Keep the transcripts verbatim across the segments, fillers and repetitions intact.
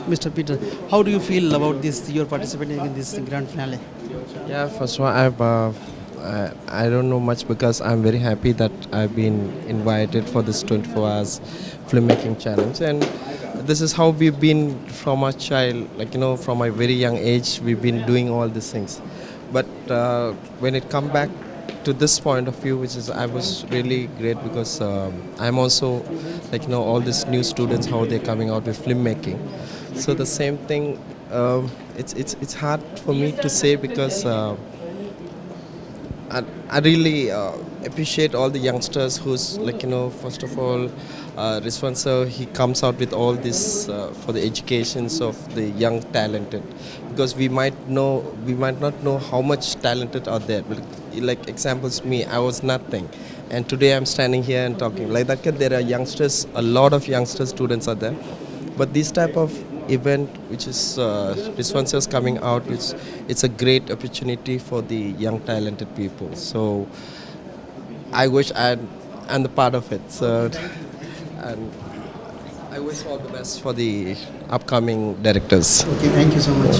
Mister Peter, how do you feel about this? You're participating in this grand finale. Yeah, first of all, I've, uh, I, I don't know much because I'm very happy that I've been invited for this twenty-four hours filmmaking challenge, and this is how we've been from our child, like you know, from a very young age, we've been doing all these things. But uh, when it come back to this point of view, which is I was really great because um, I'm also like you know all these new students how they're coming out with filmmaking. So the same thing. Um, it's it's it's hard for me to say because uh, I, I really uh, appreciate all the youngsters who's like you know first of all uh, Rizwan sir, he comes out with all this uh, for the educations of the young talented, because we might know we might not know how much talented are there. Like examples, me, I was nothing, and today I'm standing here and talking like that. There are youngsters, a lot of youngster students are there, but this type of event which is uh, responses coming out, it's, it's a great opportunity for the young talented people. So I wish I'd, I'm the part of it. So and I wish all the best for the upcoming directors. Okay, thank you so much.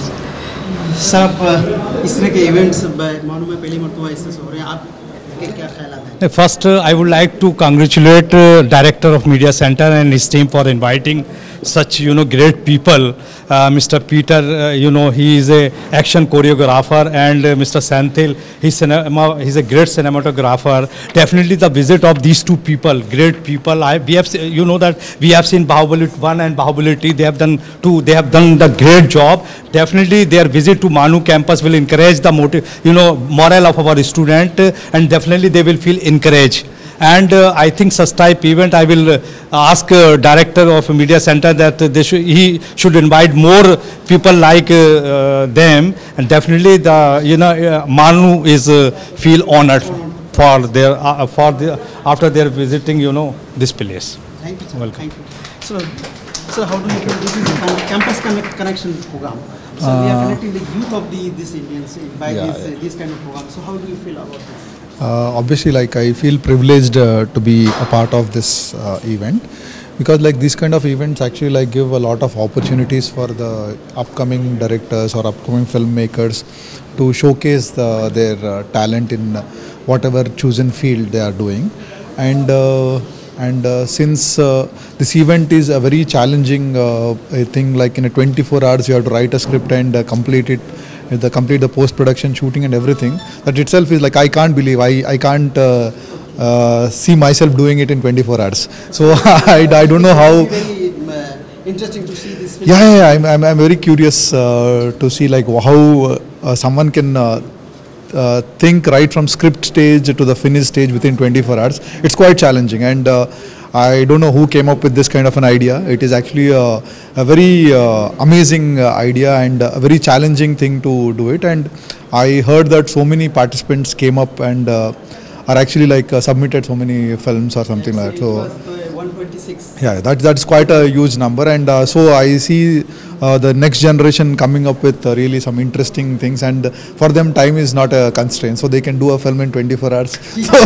Sir, इस तरह के events मानू में पहली मर्तबा इससे हो रहे हैं, आप के क्या ख्यालात हैं? First, uh, I would like to congratulate uh, Director of Media Centre and his team for inviting such, you know, great people. Uh, Mister Peter, uh, you know, he is a action choreographer, and uh, Mister Santhil, he's, cinema, he's a great cinematographer. Definitely the visit of these two people, great people. I, we have, you know that we have seen Bahubali one and Bahubali two. They have done two. They have done the great job. Definitely their visit to MANUU campus will encourage the motive, you know, morale of our student, uh, and definitely they will feel encouraged. And uh, I think such type event, I will uh, ask uh, Director of Media Centre that uh, they should, he should invite more people like uh, uh, them, and definitely the you know uh, MANUU is uh, feel honoured for their uh, for the after their visiting you know this place. Thank you, sir. Welcome. Thank you. So, so how do you feel? This is a campus connect, connection program. So uh, we are connecting the youth of the this Indians by yeah, this yeah. Uh, this kind of program. So how do you feel about this? Uh, obviously, like I feel privileged uh, to be a part of this uh, event, because like these kind of events actually like give a lot of opportunities for the upcoming directors or upcoming filmmakers to showcase the, their uh, talent in whatever chosen field they are doing. And uh, and uh, since uh, this event is a very challenging uh, thing, like in a twenty-four hours you have to write a script and uh, complete it. The complete the post-production shooting and everything, that itself is like I can't believe I I can't uh, uh, see myself doing it in twenty-four hours. So I, I don't know how. Very uh, interesting to see this film. Yeah, yeah, yeah, I'm, I'm I'm very curious uh, to see like how uh, someone can uh, uh, think right from script stage to the finished stage within twenty-four hours. It's quite challenging, and uh, I don't know who came up with this kind of an idea. It is actually a, a very uh, amazing uh, idea and a very challenging thing to do it. And I heard that so many participants came up and uh, are actually like uh, submitted so many films or something like that. So one twenty-six. Yeah, that that's quite a huge number, and uh, so I see uh, the next generation coming up with uh, really some interesting things, and for them time is not a constraint, so they can do a film in twenty-four hours. So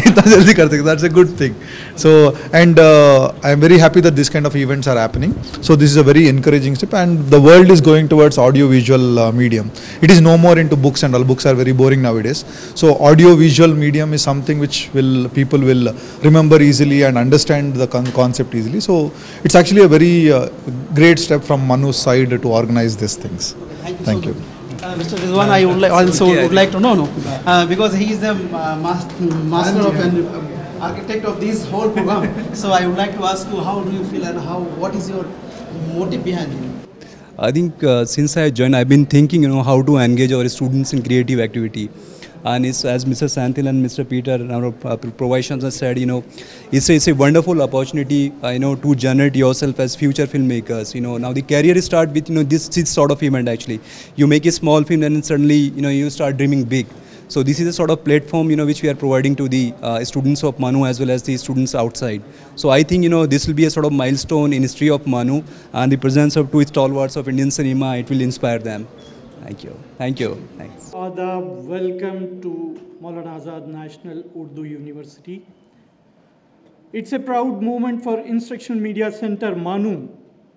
that's a good thing. So and uh, I am very happy that this kind of events are happening. So this is a very encouraging step, and the world is going towards audio-visual uh, medium. It is no more into books, and all books are very boring nowadays. So audio-visual medium is something which will people will remember easily and understand the con concept easily. So it's actually a very uh, great step from MANUU's side to organize these things. Thank you. Thank so you. Uh, Mister Rizwan, I would like also would like to know, no, uh, because he is the uh, master, master of and uh, architect of this whole program. So I would like to ask you, how do you feel and how what is your motive behind it? I think uh, since I joined, I've been thinking, you know, how to engage our students in creative activity. And it's, as Mister Santhil and Mister Peter, our uh, provisions have said, you know, it's a, it's a wonderful opportunity, uh, you know, to generate yourself as future filmmakers. You know, now the career start with, you know, this, this sort of event actually. You make a small film and then suddenly, you know, you start dreaming big. So this is a sort of platform, you know, which we are providing to the uh, students of MANUU as well as the students outside. So I think, you know, this will be a sort of milestone in history of MANUU, and the presence of two stalwarts of Indian cinema, it will inspire them. Thank you. Thank you. Thanks. Adab, welcome to Maulana Azad National Urdu University. It's a proud moment for Instructional Media Centre, MANUU,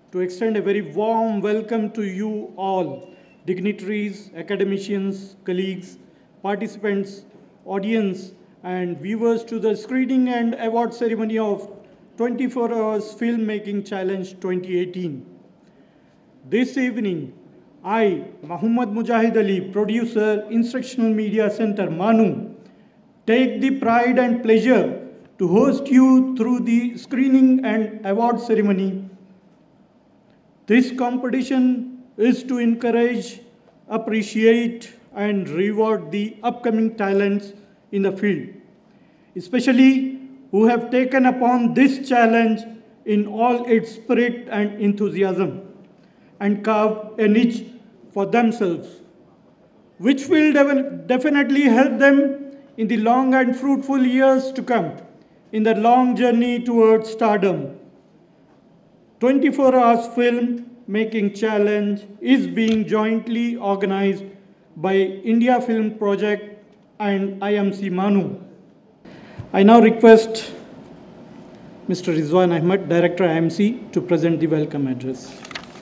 to extend a very warm welcome to you all, dignitaries, academicians, colleagues, participants, audience, and viewers to the screening and award ceremony of twenty-four hours Filmmaking Challenge twenty eighteen. This evening, I, Muhammad Mujahid Ali, producer, Instructional Media Centre, MANUU, take the pride and pleasure to host you through the screening and award ceremony. This competition is to encourage, appreciate, and reward the upcoming talents in the field, especially who have taken upon this challenge in all its spirit and enthusiasm and carved a niche for themselves, which will definitely help them in the long and fruitful years to come in the long journey towards stardom. twenty-four hours Film Making Challenge is being jointly organized by India Film Project and I M C MANUU. I now request Mister Rizwan Ahmed, Director I M C, to present the welcome address.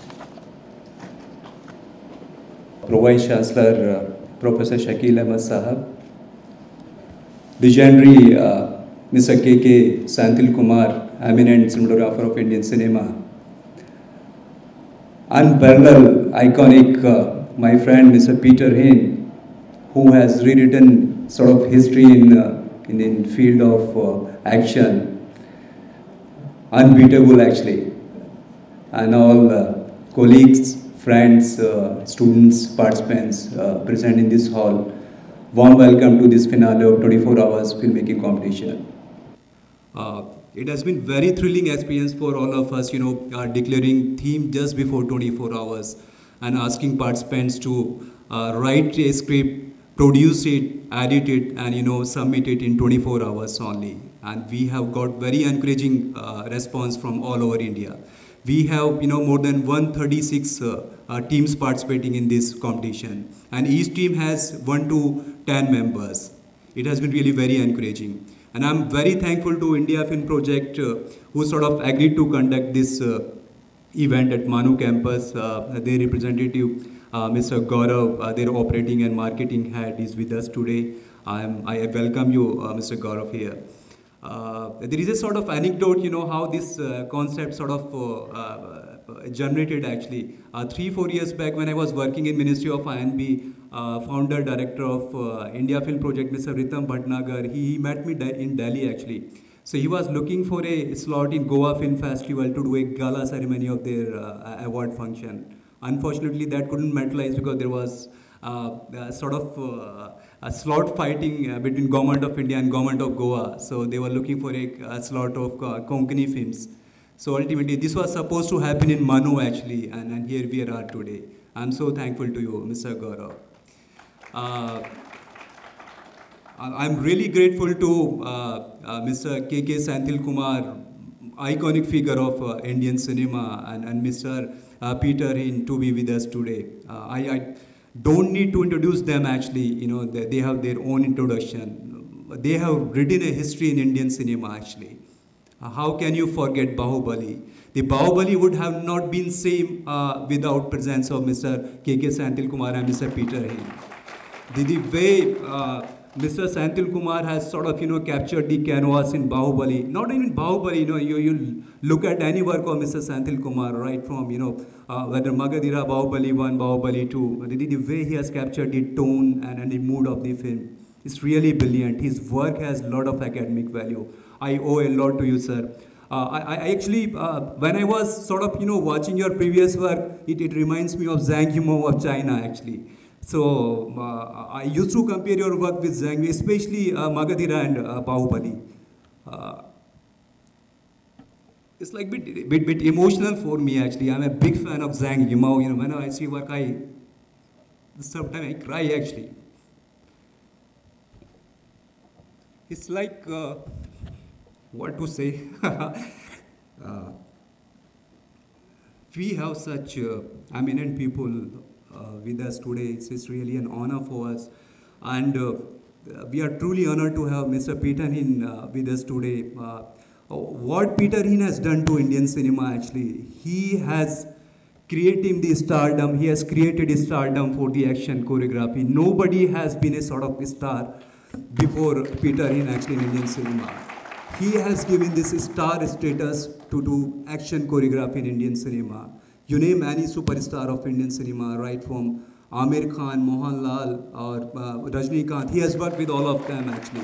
Pro-Vice Chancellor uh, Professor Shakil Ahmed Sahab, legendary uh, Mister K K Santil Kumar, eminent cinematographer of Indian cinema, unparalleled, iconic, uh, my friend Mister Peter Hain, who has rewritten sort of history in uh, in the field of uh, action, unbeatable actually, and all uh, colleagues, friends, uh, students, participants uh, present in this hall. Warm welcome to this finale of twenty-four hours filmmaking competition. Uh, it has been very thrilling experience for all of us, you know, uh, declaring theme just before twenty-four hours and asking participants to uh, write a script, produce it, edit it, and, you know, submit it in twenty-four hours only. And we have got very encouraging uh, response from all over India. We have, you know, more than one hundred thirty-six uh, uh, teams participating in this competition, and each team has one to ten members. It has been really very encouraging, and I'm very thankful to India Film Project, uh, who sort of agreed to conduct this uh, event at MANUU campus. Uh, their representative, uh, Mister Gaurav, uh, their operating and marketing head, is with us today. I am, I welcome you, uh, Mister Gaurav, here. Uh, there is a sort of anecdote, you know, how this uh, concept sort of uh, uh, generated actually. Uh, three, four years back when I was working in Ministry of I N B, uh, founder, director of uh, India Film Project, Mister Ritam Bhatnagar, he, he met me in Delhi actually. So he was looking for a slot in Goa Film Festival to do a gala ceremony of their uh, award function. Unfortunately, that couldn't materialize because there was uh, uh, sort of uh, a slot fighting uh, between Government of India and Government of Goa. So they were looking for a, a slot of uh, Konkani films. So ultimately, this was supposed to happen in MANUU actually, and, and here we are today. I'm so thankful to you, Mister Gaurav. Uh, I'm really grateful to uh, uh, Mister K K Santil Kumar, iconic figure of uh, Indian cinema, and, and Mister Uh, Peter Hain to be with us today. Uh, I, I don't need to introduce them actually, you know, they, they have their own introduction. They have written a history in Indian cinema actually. Uh, how can you forget Bahubali? The Bahubali would have not been same uh, without presence of Mister K K Santil Kumar and Mister Peter Hain. The, the way uh, Mister Santil Kumar has sort of, you know, captured the canvas in Bahubali. Not even Bahubali, you know, you, you look at any work of Mister Santil Kumar, right from, you know, uh, whether Magadira, Bahubali one, Bahubali two, the, the way he has captured the tone and, and the mood of the film, it's really brilliant. His work has a lot of academic value. I owe a lot to you, sir. Uh, I, I actually, uh, when I was sort of, you know, watching your previous work, it, it reminds me of Zhang Yimou of China, actually. So uh, I used to compare your work with Zhang, especially uh, Magadira and uh, Bahubali. Uh, it's like bit, bit, bit emotional for me actually. I'm a big fan of Zhang Yimou. You know, when I see work, I sometimes I cry actually. It's like uh, what to say. uh, we have such uh, eminent people Uh, with us today. It's, it's really an honor for us, and uh, we are truly honored to have Mister Peter Hain uh, with us today. Uh, what Peter Hin has done to Indian cinema actually, he has created the stardom, he has created a stardom for the action choreography. Nobody has been a sort of star before Peter Hin actually in Indian cinema. He has given this star status to do action choreography in Indian cinema. You name any superstar of Indian cinema, right from Amir Khan, Mohanlal, or uh, Rajnikant, he has worked with all of them actually.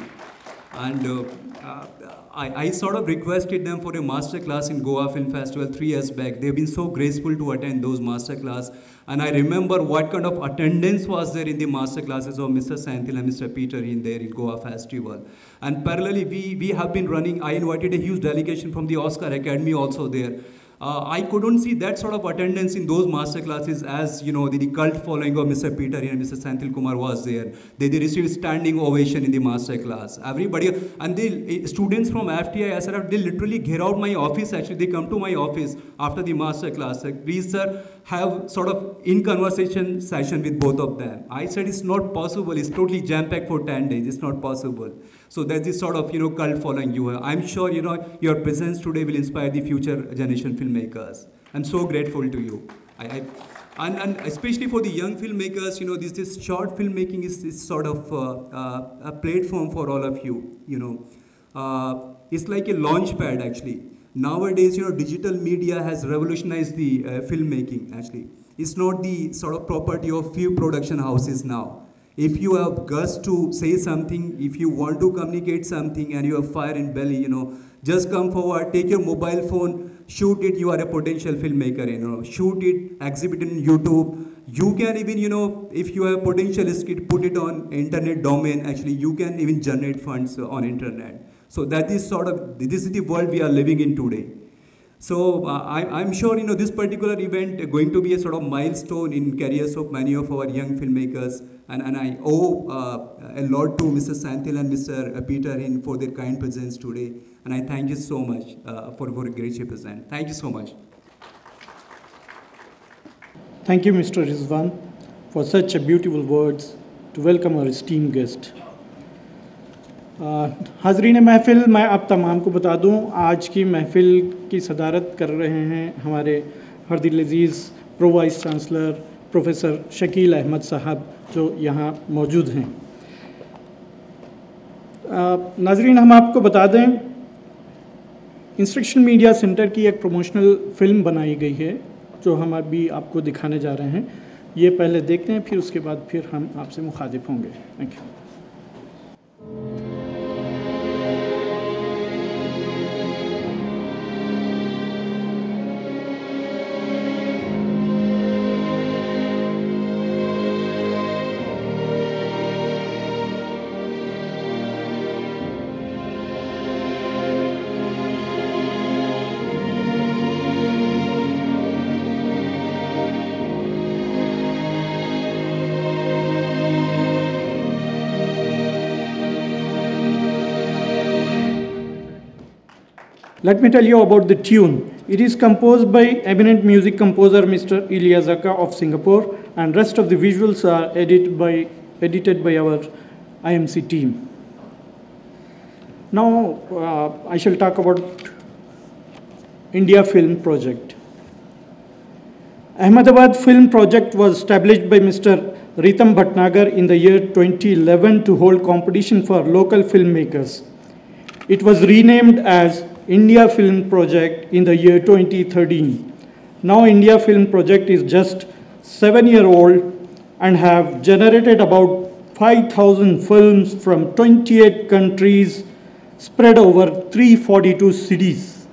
And uh, uh, I, I sort of requested them for a master class in Goa Film Festival three years back. They've been so graceful to attend those master class. And I remember what kind of attendance was there in the master classes of Mister Santil and Mister Peter in there in Goa Festival. And parallelly, we, we have been running, I invited a huge delegation from the Oscar Academy also there. Uh, I couldn't see that sort of attendance in those master classes as, you know, the, the cult following of Mister Peter and Mister Santil Kumar was there. They, they received standing ovation in the master class. Everybody, and the students from F T I, S R F, they literally get out my office actually. They come to my office after the master class. Like, please, sir, have sort of in-conversation session with both of them. I said, it's not possible. It's totally jam-packed for ten days. It's not possible. So there's this sort of, you know, cult following you have. I'm sure, you know, your presence today will inspire the future generation filmmakers. I'm so grateful to you. I, I, and, and especially for the young filmmakers, you know, this, this short filmmaking is, is sort of uh, uh, a platform for all of you, you know. Uh, it's like a launch pad, actually. Nowadays, you know, digital media has revolutionized the uh, filmmaking, actually. It's not the sort of property of few production houses now. If you have guts to say something, if you want to communicate something and you have fire in belly, you know, just come forward, take your mobile phone, shoot it, you are a potential filmmaker, you know, shoot it, exhibit it on YouTube. You can even, you know, if you have potential skill, put it on internet domain, actually, you can even generate funds on internet. So that is sort of, this is the world we are living in today. So uh, I, I'm sure, you know, this particular event is going to be a sort of milestone in careers of many of our young filmmakers. And, and I owe uh, a lot to Mister Santil and Mister Peter Hin for their kind presence today. And I thank you so much uh, for, for a great present. Thank you so much. Thank you, Mister Rizwan, for such a beautiful words to welcome our esteemed guest. हाज़रीन महफ़िल, मैं आप तमाम को बता दूं, आज की महफ़िल की सदारत कर रहे हैं हमारे हरदिल अज़ीज़ pro vice chancellor professor Shakeel Ahmed साहब, जो यहाँ मौजूद हैं। नाज़रीन, हम आपको बता दें, इंस्ट्रक्शनल मीडिया सेंटर की एक प्रमोशनल फ़िल्म बनाई गई है, जो हम अभी आपको दिखाने जा रहे हैं। ये पहले देखते हैं, फिर उसके बाद फिर हम आपसे मुखातिब होंगे। Thank you. Let me tell you about the tune. It is composed by eminent music composer Mister Ilyasaka of Singapore, and rest of the visuals are edited by, edited by our I M C team. Now uh, I shall talk about India Film Project. Ahmedabad Film Project was established by Mister Ritam Bhatnagar in the year twenty eleven to hold competition for local filmmakers. It was renamed as India Film Project in the year twenty thirteen. Now India Film Project is just seven year old and have generated about five thousand films from twenty-eight countries spread over three hundred forty-two cities.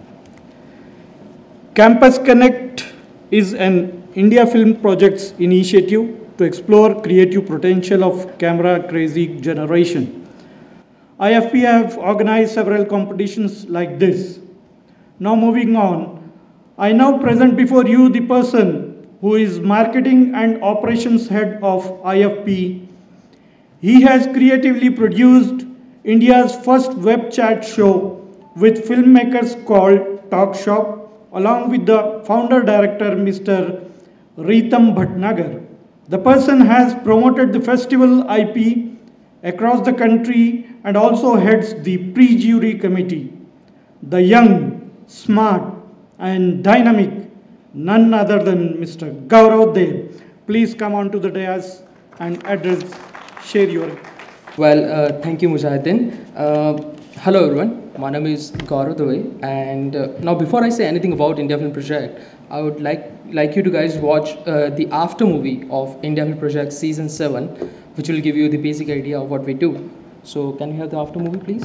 Campus Connect is an India Film Project's initiative to explore creative potential of camera crazy generation. I F P have organized several competitions like this. Now moving on, I now present before you the person who is Marketing and Operations Head of I F P. He has creatively produced India's first web chat show with filmmakers called Talk Shop, along with the founder director Mister Ritam Bhatnagar. The person has promoted the festival I P across the country and also heads the pre-jury committee. the young, smart, and dynamic, none other than Mister Gaurav Dev. Please come on to the dais and address, share your. Well, uh, thank you, Mujahideen. Uh, hello, everyone. My name is Gaurav Dev, and uh, now before I say anything about India Film Project, I would like like you to guys watch uh, the after movie of India Film Project Season seven, which will give you the basic idea of what we do. So, can we have the after movie, please?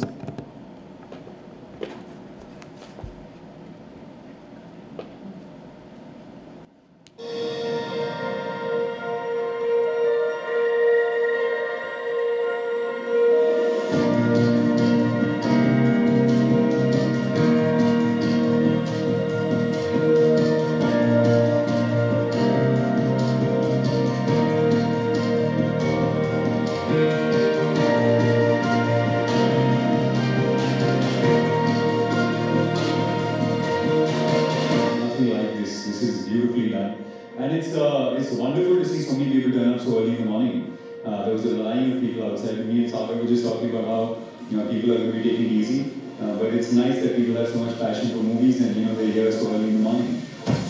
And it's uh, it's wonderful to see so many people turn up so early in the morning. Uh, there was a line of people outside. Me and Sagar were just talking about how you know people are going to be taking it easy. Uh, but it's nice that people have so much passion for movies and you know they're here so early in the morning.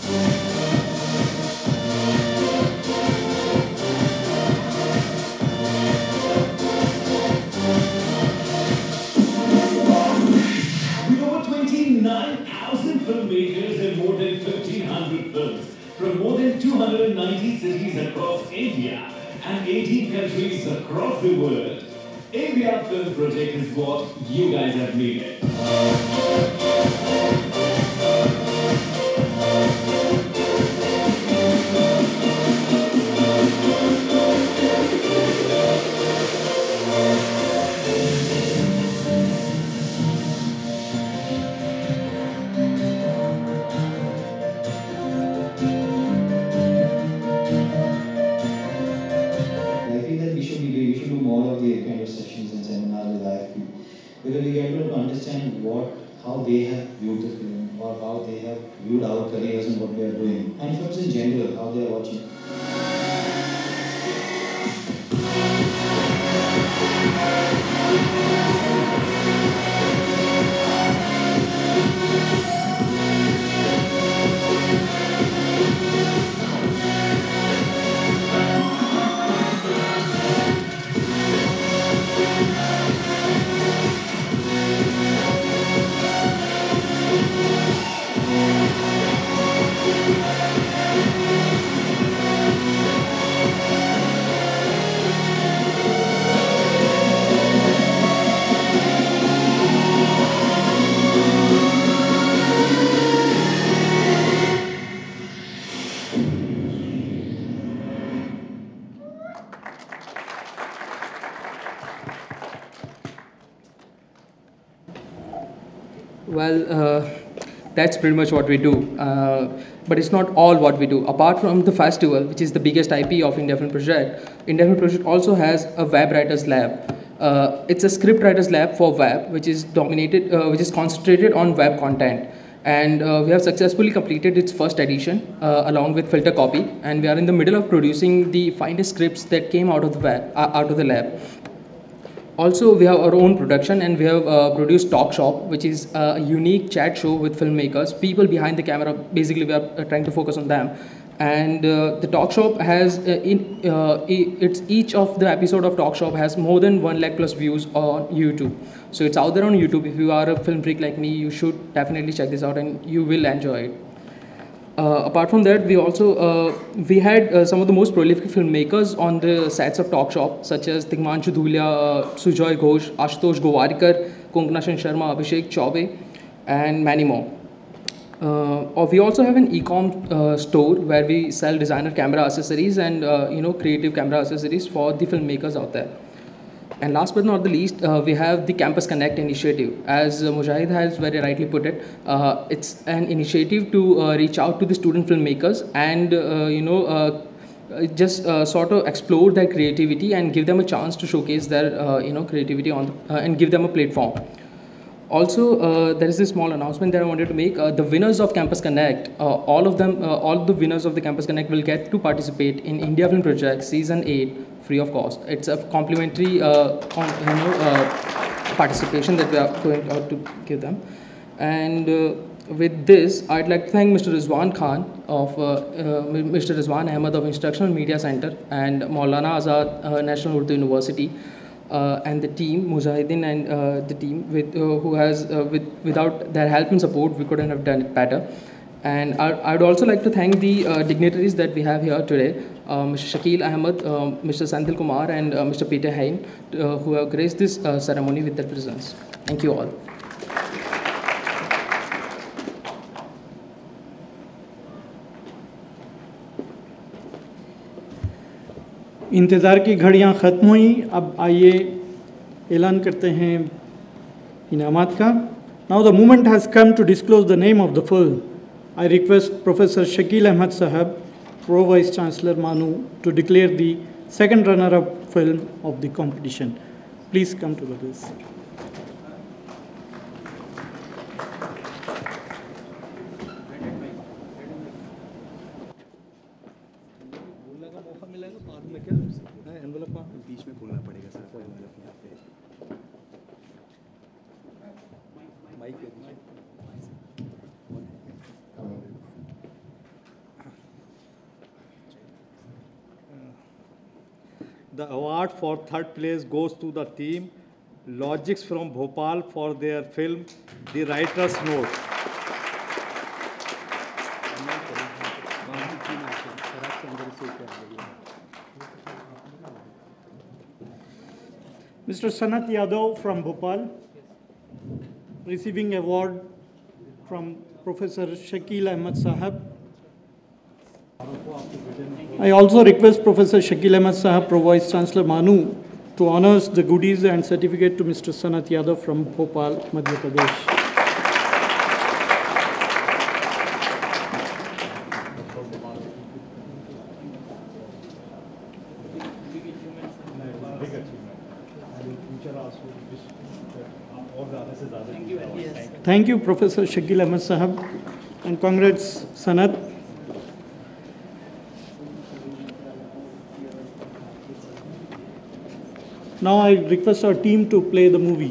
With over twenty-nine thousand filmmakers and more than fifteen hundred films from more than two hundred ninety cities across India and eighteen countries across the world, India Film Project is what you guys have made it. Because we get to understand what, how they have viewed the film or how they have viewed our careers and what we are doing, and films in general, how they are watching. Well, uh, that's pretty much what we do. Uh, but it's not all what we do. Apart from the festival, which is the biggest I P of India Film Project, India Film Project also has a web writers lab. Uh, it's a script writers lab for web, which is dominated, uh, which is concentrated on web content. And uh, we have successfully completed its first edition uh, along with filter copy. And we are in the middle of producing the finest scripts that came out of the web, uh, out of the lab. Also, we have our own production, and we have uh, produced Talk Shop, which is a unique chat show with filmmakers, people behind the camera. Basically, we are uh, trying to focus on them. And uh, the Talk Shop has, uh, in, uh, it's each of the episode of Talk Shop has more than one lakh plus views on YouTube. So it's out there on YouTube. If you are a film freak like me, you should definitely check this out, and you will enjoy it. Uh, apart from that, we also uh, we had uh, some of the most prolific filmmakers on the sets of Talk Shop, such as Tigmanshu Dhulia, uh, Sujoy Ghosh, Ashutosh Gowarikar, Konkana Sharma, Abhishek Chaube, and many more. Uh, we also have an e-com uh, store where we sell designer camera accessories and uh, you know creative camera accessories for the filmmakers out there. And last but not the least, uh, we have the Campus Connect initiative. As uh, Mujahid has very rightly put it, uh, it's an initiative to uh, reach out to the student filmmakers and uh, you know uh, just uh, sort of explore their creativity and give them a chance to showcase their uh, you know creativity on the, uh, and give them a platform. Also, uh, there is a small announcement that I wanted to make. Uh, the winners of Campus Connect, uh, all of them, uh, all of the winners of the Campus Connect will get to participate in India Film Project Season eight free of cost. It's a complimentary uh, con you know, uh, participation that we are going out to give them. And uh, with this, I'd like to thank Mister Rizwan Khan of uh, uh, Mister Rizwan Ahmed of Instructional Media Centre and Maulana Azad uh, National Urdu University uh, and the team, Mujahideen and uh, the team, with, uh, who has, uh, with, without their help and support, we couldn't have done it better. And I would also like to thank the uh, dignitaries that we have here today, uh, Mister Shakil Ahmed, uh, Mister Senthil Kumar, and uh, Mister Peter Hain, uh, who have graced this uh, ceremony with their presence. Thank you all. इंतज़ार की घड़ियां ख़त्म हुई, अब आइए ऐलान करते हैं इनामात का. Now the moment has come to disclose the name of the film. I request Professor Shakil Ahmed Sahab, Pro Vice Chancellor MANUU, to declare the second runner-up film of the competition. Please come to the desk. The award for third place goes to the team Logics from Bhopal for their film The Writer's Note. Mister Sanat Yadav from Bhopal, receiving award from Professor Shakil Ahmed Sahab. I also request Professor Shakil Ahmed Sahab, Pro Vice Chancellor MANUU, to honors the goodies and certificate to Mister Sanat Yadav from Bhopal, Madhya Pradesh. Thank you, Professor Shakil Ahmed Sahab, and congrats, Sanat. Now I request our team to play the movie.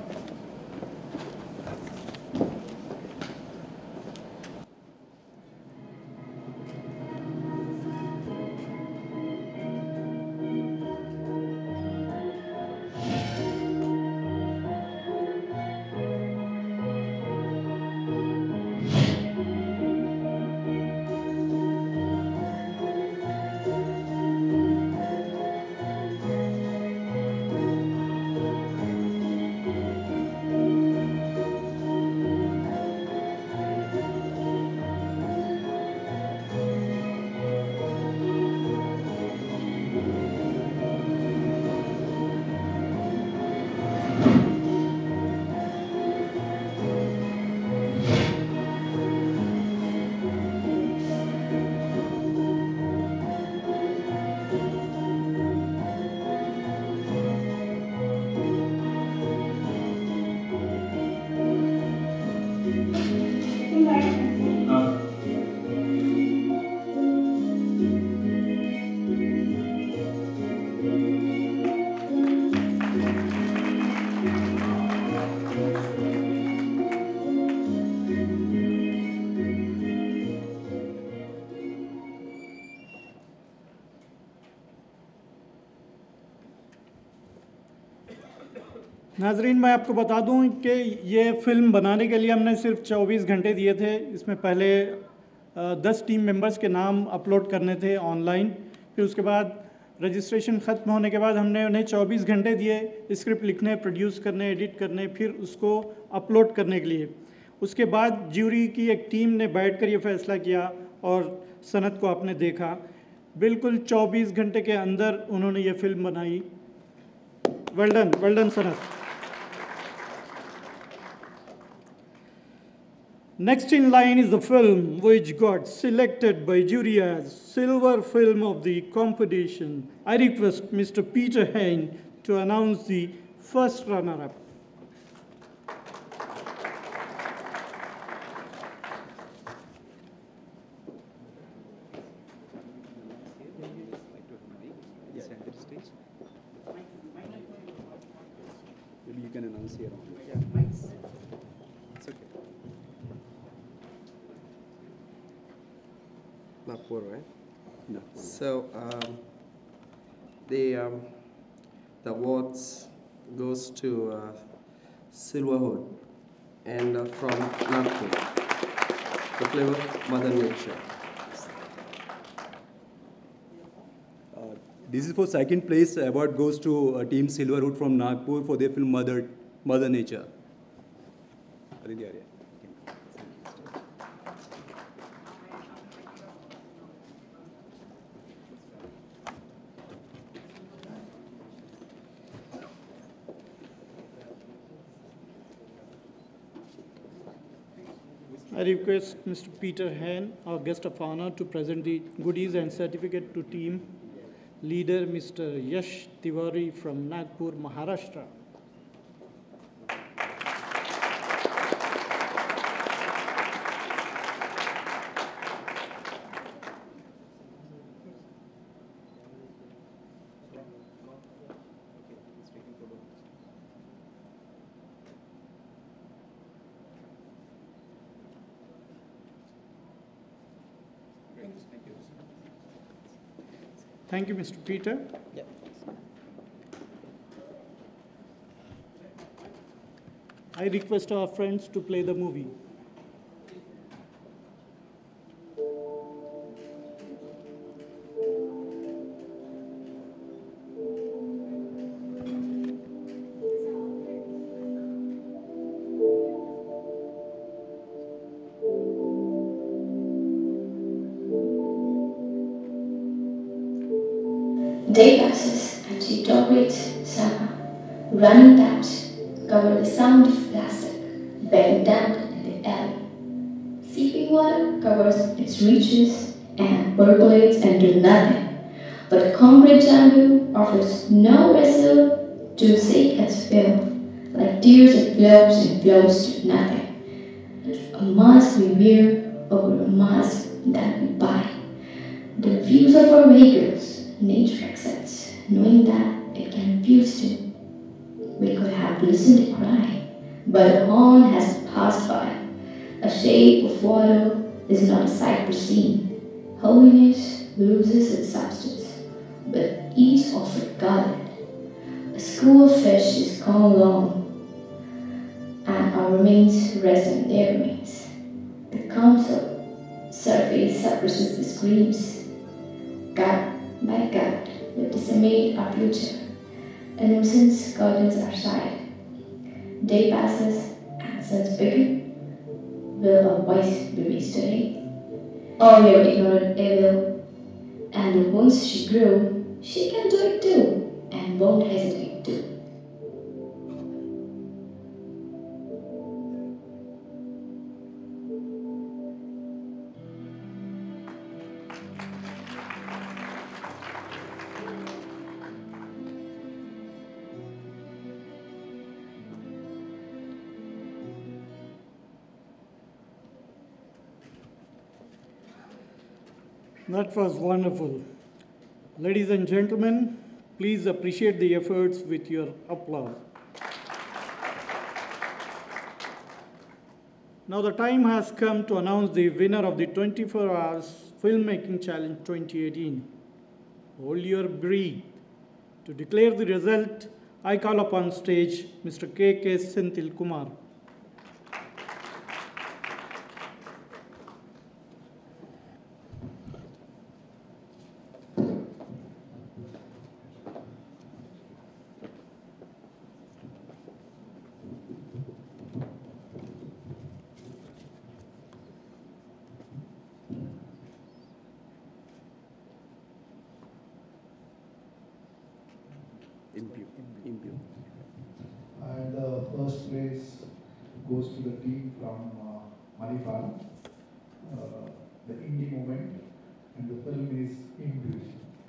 नाजरीन, मैं आपको बता दूं कि ये film बनाने के लिए हमने सिर्फ चौबीस घंटे दिए थे. इसमें पहले दस टीम मेंबर्स के नाम अपलोड करने थे ऑनलाइन. फिर उसके बाद रजिस्ट्रेशन ख़त्म होने के बाद हमने उन्हें चौबीस घंटे दिए स्क्रिप्ट लिखने, प्रोड्यूस करने, एडिट करने, फिर उसको अपलोड करने के लिए. उसके बाद ज्यूरी की एक टीम ने बैठकर ये फ़ैसला किया और सनत को आपने देखा. बिल्कुल चौबीस घंटे के अंदर उन्होंने ये फ़िल्म बनाई. Well done, well done Sanat. Next in line is the film which got selected by jury as silver film of the competition. I request Mister Peter Hain to announce the first runner-up. Maybe you can announce here. Yeah, nice. It's okay. Nagpur, right? No. So um, the um, the awards goes to uh, Silverhood and uh, from Nagpur, the flavor of Mother Nature. Uh, this is for second place. Award goes to uh, Team Silverwood from Nagpur for their film Mother Mother Nature. I request Mister Peter Hen, our guest of honor, to present the goodies and certificate to team leader Mister Yash Tiwari from Nagpur, Maharashtra. Thank you, Mister Peter. Yep. I request our friends to play the movie. Day passes and she tolerates summer. Running taps cover the sound of plastic bedding down in the alley. Seeping water covers its reaches and percolates into nothing. But concrete jungle offers no residue to seek its fill. Like tears it flows and flows to nothing. A mask we wear over a mask that we buy. The views of our vehicles nature accepts, knowing that it can abuse too. We could have listened to cry, but a horn has passed by. A shape of water is not a sight pristine. Holiness loses its substance, but eats of it guarded. A school of fish is gone long, and our remains rest in their remains. The council survey suppresses the screams. God by God, we disseminate our future. Innocence gardens our side. Day passes and suns begin. Will a voice be raised today? Or we have ignored evil, and once she grew, she can do it too, and won't hesitate to. That was wonderful. Ladies and gentlemen, please appreciate the efforts with your applause. Now the time has come to announce the winner of the twenty-four hours Filmmaking Challenge twenty eighteen. Hold your breath. To declare the result, I call upon stage Mister K K Senthil Kumar. And the first place goes to the team from uh, Manipal, uh, the indie movement, and the film is Impart.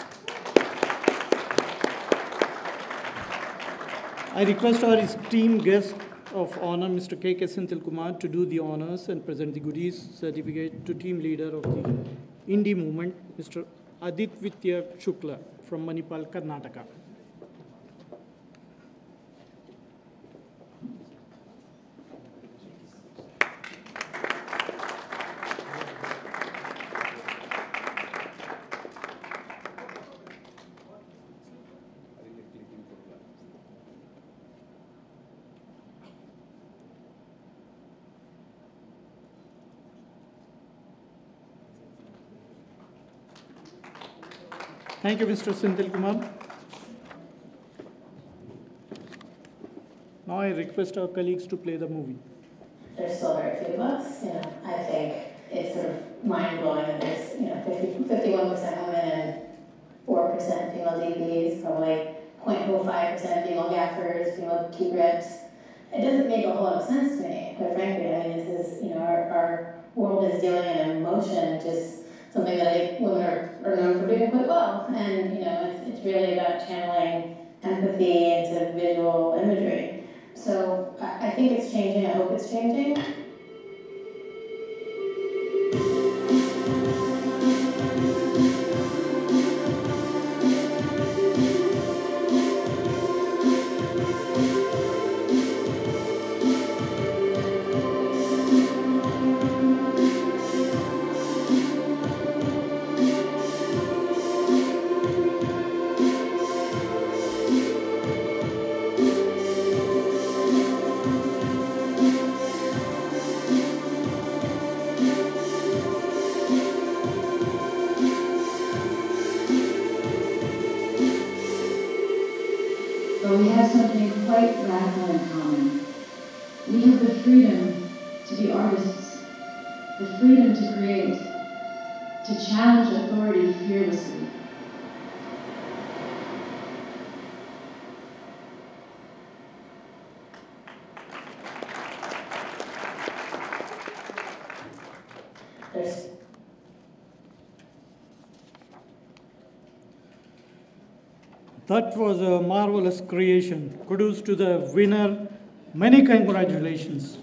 I request our esteemed guest of honor, Mister K K Senthil Kumar, to do the honors and present the goodies certificate to team leader of the indie movement, Mister Aditya Shukla from Manipal, Karnataka. Thank you, Mister Senthil Kumar. Now I request our colleagues to play the movie. There's still very few of us. You know, I think it's sort of mind-blowing that there's, you know, fifty, fifty-one percent women and four percent female D Ps, probably zero point zero five percent female gaffers, female key grips. It doesn't make a whole lot of sense to me, quite frankly. I mean, this is, you know, our, our world is dealing in emotion, which is something that I think women are, are known for doing quite well. And, you know, it's, it's really about channeling empathy into visual imagery. So I, I think it's changing. I hope it's changing. But we have something quite radical in common. We have the freedom to be artists, the freedom to create, to challenge authority fearlessly. There's That was a marvelous creation. Kudos to the winner. Many congratulations.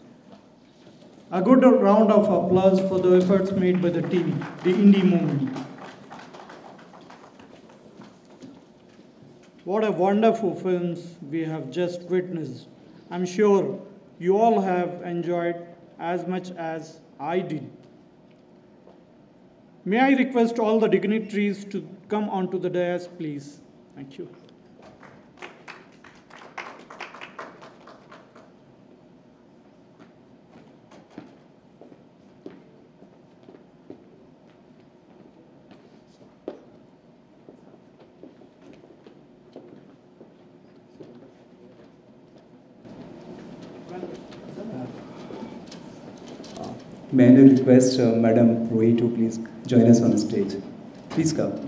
A good round of applause for the efforts made by the team, the indie movement. What a wonderful films we have just witnessed. I'm sure you all have enjoyed as much as I did. May I request all the dignitaries to come onto the dais, please. Thank you. May I request uh, Madam Rohi to please join us on the stage. Please come.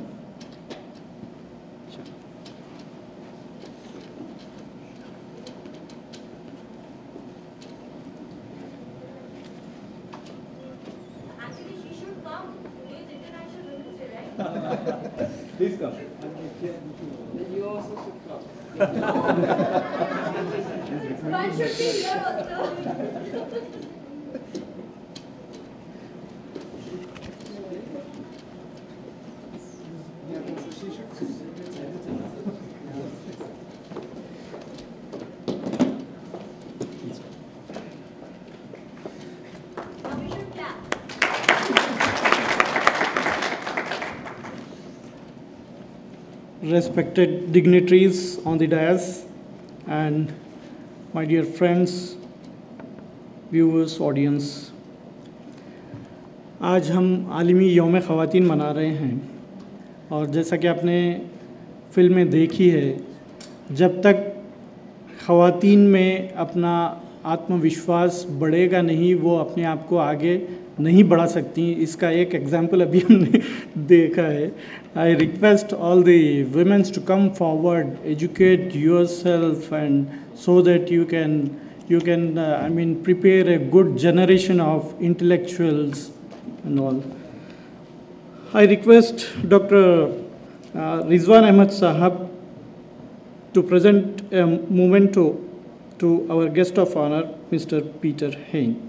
Please come. Then you also should come. One should be here also. Respected dignitaries on the dais and my dear friends, viewers, audience, आज हम आलमी यौम ख़वातीन मना रहे हैं और जैसा कि आपने फिल्म में देखी है, जब तक ख़वातीन में अपना आत्मविश्वास बढ़ेगा नहीं, वो अपने आप को आगे नहीं बढ़ा सकती. इसका एक एग्जाम्पल अभी हमने देखा है. I request all the women to come forward, educate yourself, and so that you can, you can, uh, I mean, prepare a good generation of intellectuals and all. I request Doctor Uh, Rizwan Ahmed Sahab to present a memento to our guest of honor, Mister Peter Hain.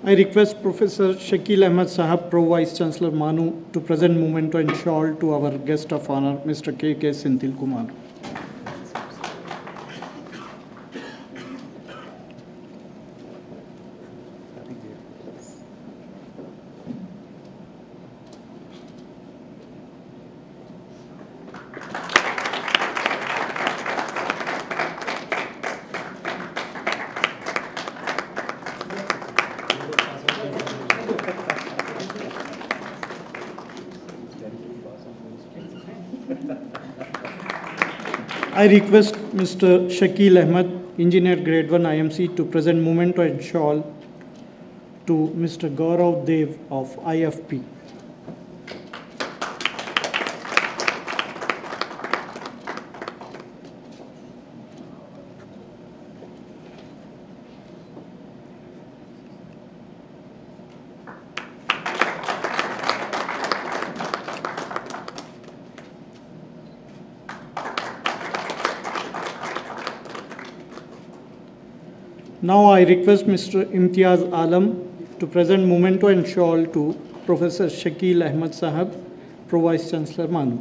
I request Professor Shakil Ahmed Sahab, Pro Vice Chancellor MANUU, to present memento and shawl to our guest of honor, Mister K K Senthil Kumar. I request Mister Shakil Ahmed, Engineer Grade one I M C, to present memento and shawl to Mister Gaurav Dev of I F P. Now I request Mister Imtiaz Alam to present memento and shawl to Professor Shakil Ahmed Sahab, Pro Vice Chancellor MANUU.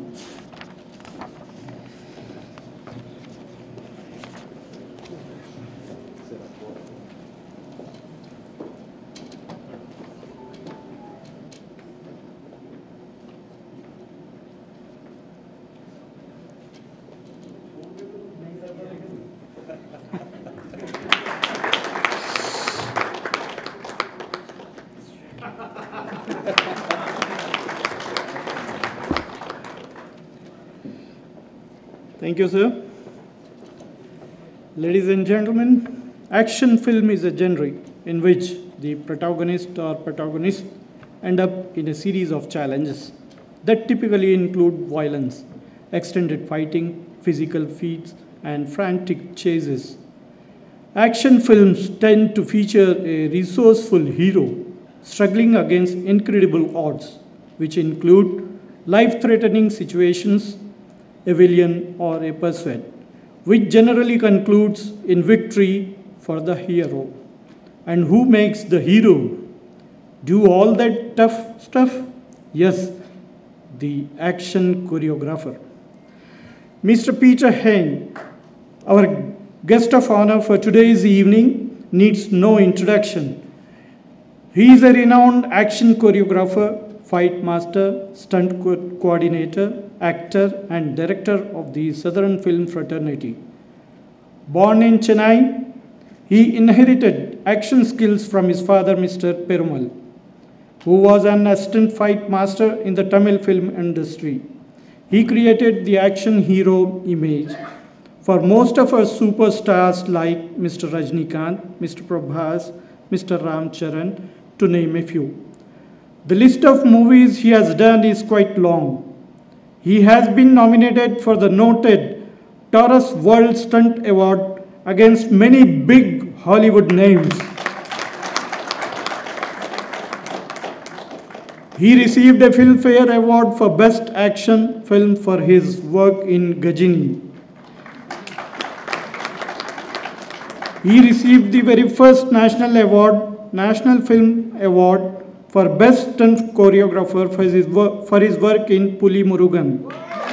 Thank you, sir. Ladies and gentlemen, action film is a genre in which the protagonist or protagonists end up in a series of challenges that typically include violence, extended fighting, physical feats, and frantic chases. Action films tend to feature a resourceful hero struggling against incredible odds, which include life-threatening situations, a villain, or a pursuit, which generally concludes in victory for the hero. And who makes the hero do all that tough stuff? Yes, the action choreographer. Mister Peter Hain, our guest of honor for today's evening, needs no introduction. He is a renowned action choreographer, fight master, stunt co coordinator, actor, and director of the Southern Film Fraternity. Born in Chennai, he inherited action skills from his father, Mister Perumal, who was an assistant fight master in the Tamil film industry. He created the action hero image for most of our superstars like Mister Rajnikant, Mister Prabhas, Mister Ram Charan, to name a few. The list of movies he has done is quite long. He has been nominated for the noted Taurus World Stunt Award against many big Hollywood names. He received a Filmfare Award for Best Action Film for his work in Gajini. He received the very first National Award, National Film Award for Best Stunt Choreographer for his work, for his work in Puli Murugan.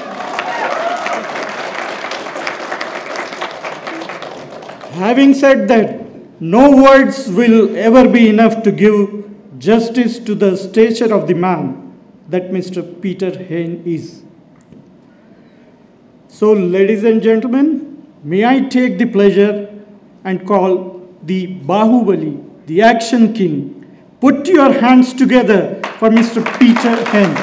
Having said that, no words will ever be enough to give justice to the stature of the man that Mister Peter Hain is. So, ladies and gentlemen, may I take the pleasure and call the Bahubali, the Action King. Put your hands together for Mister Peter Hain.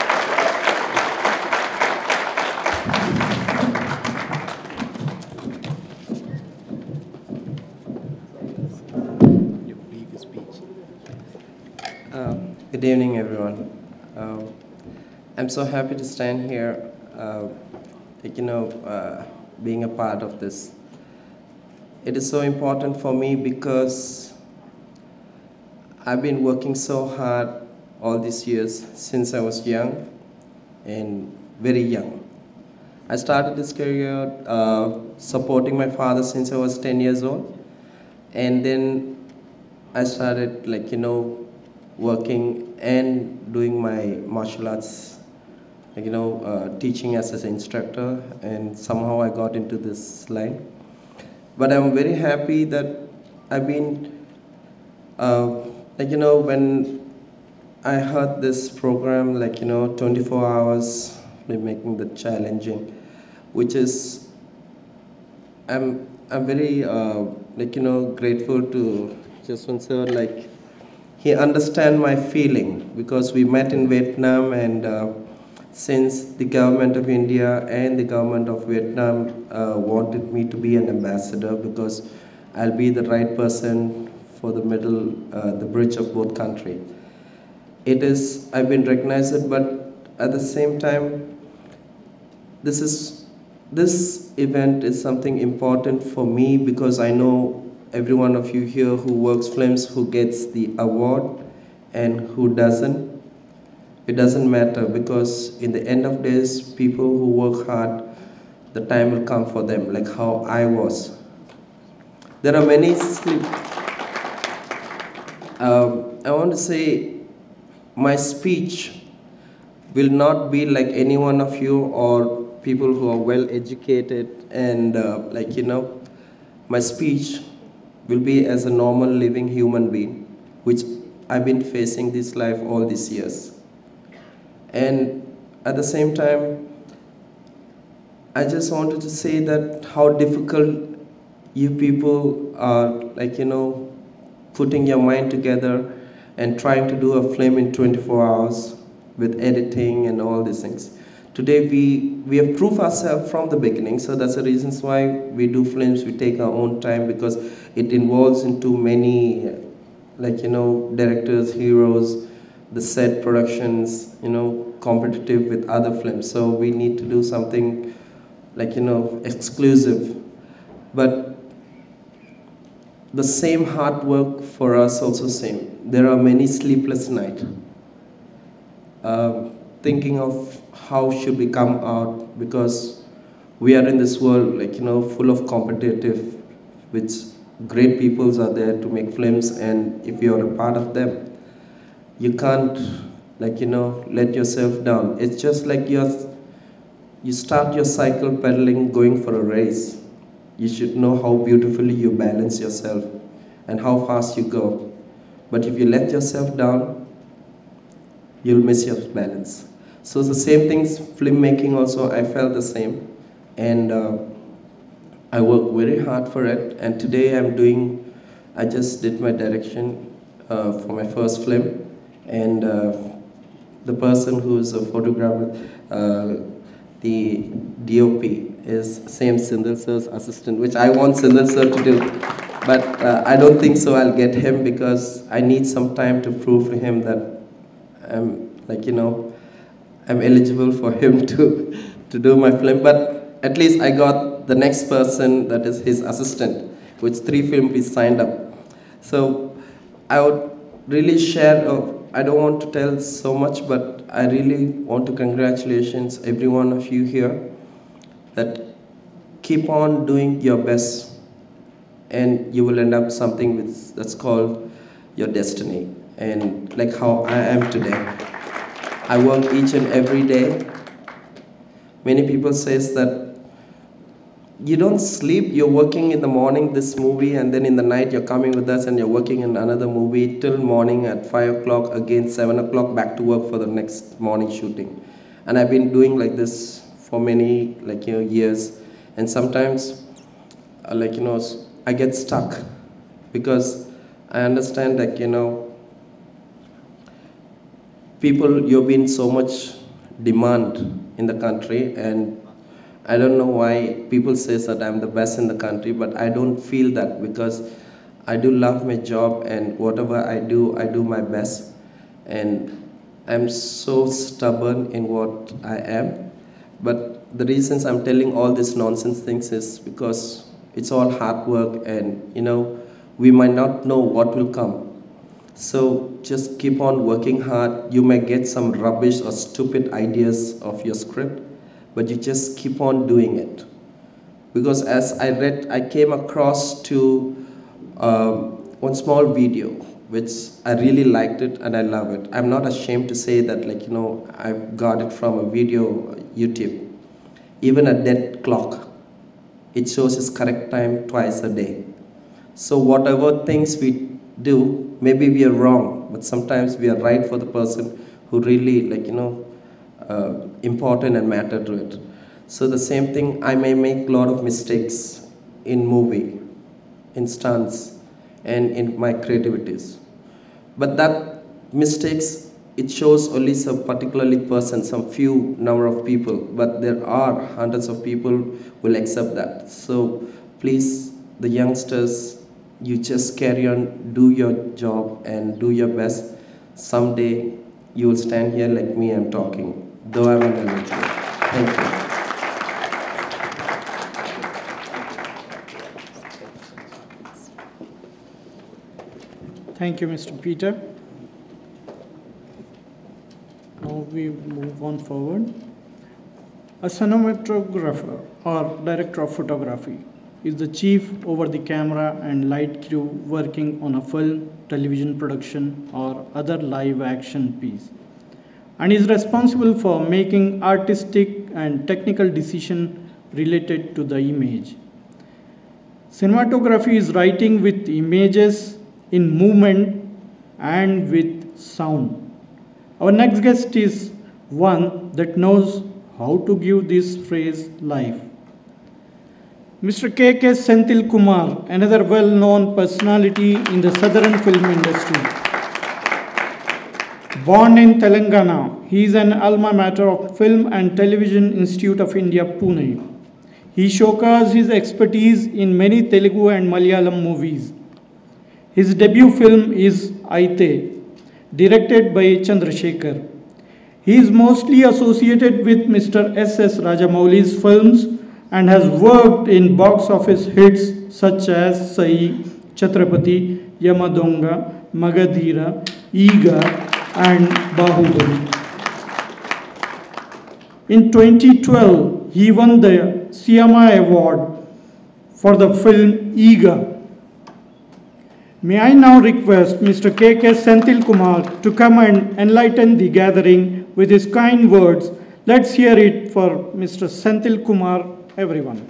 Uh, good evening, everyone. Uh, I'm so happy to stand here, uh, like, you know, uh, being a part of this. It is so important for me because I've been working so hard all these years since I was young and very young. I started this career uh, supporting my father since I was ten years old, and then I started like, you know, working and doing my martial arts, like, you know, uh, teaching as an instructor, and somehow I got into this line. But I'm very happy that I've been, uh, like, you know, when I heard this program, like, you know, twenty-four hours, making the challenging, which is, I'm, I'm very, uh, like, you know, grateful to Jaswant sir, like, he understand my feeling, because we met in Vietnam, and uh, since the government of India and the government of Vietnam uh, wanted me to be an ambassador, because I'll be the right person for the middle, uh, the bridge of both countries. It is, I've been recognized, but at the same time, this is, this event is something important for me, because I know every one of you here who works films, who gets the award and who doesn't. It doesn't matter, because in the end of days, people who work hard, the time will come for them, like how I was. There are many sleep. Um, I want to say, my speech will not be like any one of you or people who are well educated, and uh, like, you know, my speech will be as a normal living human being, which I've been facing this life all these years. And at the same time, I just wanted to say that how difficult you people are, like, you know, putting your mind together and trying to do a film in twenty-four hours with editing and all these things. Today we, we have proved ourselves from the beginning, so that's the reasons why we do films, we take our own time, because it involves into many, like, you know, directors, heroes, the set productions, you know, competitive with other films. So we need to do something, like, you know, exclusive. But the same hard work for us also same. There are many sleepless nights. Uh, thinking of how should we come out, because we are in this world, like, you know, full of competitive, which great peoples are there to make films, and if you're a part of them, you can't, like, you know, let yourself down. It's just like you're, you start your cycle pedaling, going for a race. You should know how beautifully you balance yourself and how fast you go. But if you let yourself down, you'll miss your balance. So the same things, filmmaking also, I felt the same. And uh, I worked very hard for it. And today I'm doing, I just did my direction uh, for my first film. And uh, the person who's a photographer, uh, the D O P, is same Sindel sir's assistant, which I want Sindel sir to do. But uh, I don't think so I'll get him, because I need some time to prove to him that I'm, like, you know, I'm eligible for him to, to do my film. But at least I got the next person, that is his assistant, which three films we signed up. So I would really share, uh, I don't want to tell so much, but I really want to congratulations every one of you here, that keep on doing your best, and you will end up something with, that's called your destiny. And like how I am today, I work each and every day. Many people says that you don't sleep, you're working in the morning this movie, and then in the night you're coming with us and you're working in another movie till morning at five o'clock, again seven o'clock, back to work for the next morning shooting. And I've been doing like this for many, like, you know, years. And sometimes, uh, like, you know, I get stuck, because I understand, like, you know, people, you've been so much demand in the country, and I don't know why people say that I'm the best in the country, but I don't feel that, because I do love my job, and whatever I do, I do my best. And I'm so stubborn in what I am. But the reasons I'm telling all these nonsense things is because it's all hard work, and, you know, we might not know what will come. So just keep on working hard. You may get some rubbish or stupid ideas of your script, but you just keep on doing it. Because as I read, I came across to um, one small video which I really liked it and I love it. I'm not ashamed to say that, like, you know, I got it from a video YouTube. Even a dead clock, it shows its correct time twice a day. So whatever things we do, maybe we are wrong, but sometimes we are right for the person who really, like, you know, uh, important and matter to it. So the same thing, I may make a lot of mistakes in movie, in stunts, and in my creativities. But that mistakes, it shows only some particularly person, some few number of people, but there are hundreds of people who will accept that. So please, the youngsters, you just carry on, do your job and do your best. Someday you will stand here like me I'm talking, though I'm an amateur. Thank you. Thank you, Mister Peter. Now we move on forward. A cinematographer or director of photography is the chief over the camera and light crew working on a film, television production, or other live action piece, and is responsible for making artistic and technical decisions related to the image. Cinematography is writing with images in movement and with sound. Our next guest is one that knows how to give this phrase life. Mister K K Senthil Kumar, another well-known personality in the southern film industry. Born in Telangana, he is an alma mater of Film and Television Institute of India, Pune. He showcases his expertise in many Telugu and Malayalam movies. His debut film is Aithe, directed by Chandrasekhar. He is mostly associated with Mister S S Rajamouli's films and has worked in box office hits such as Sai, Chhatrapati, Yamadonga, Magadhira, Eega, and Bahubali. In twenty twelve, he won the Siama Award for the film Eega. May I now request Mister K K Senthil Kumar to come and enlighten the gathering with his kind words. Let's hear it for Mister Senthil Kumar, everyone.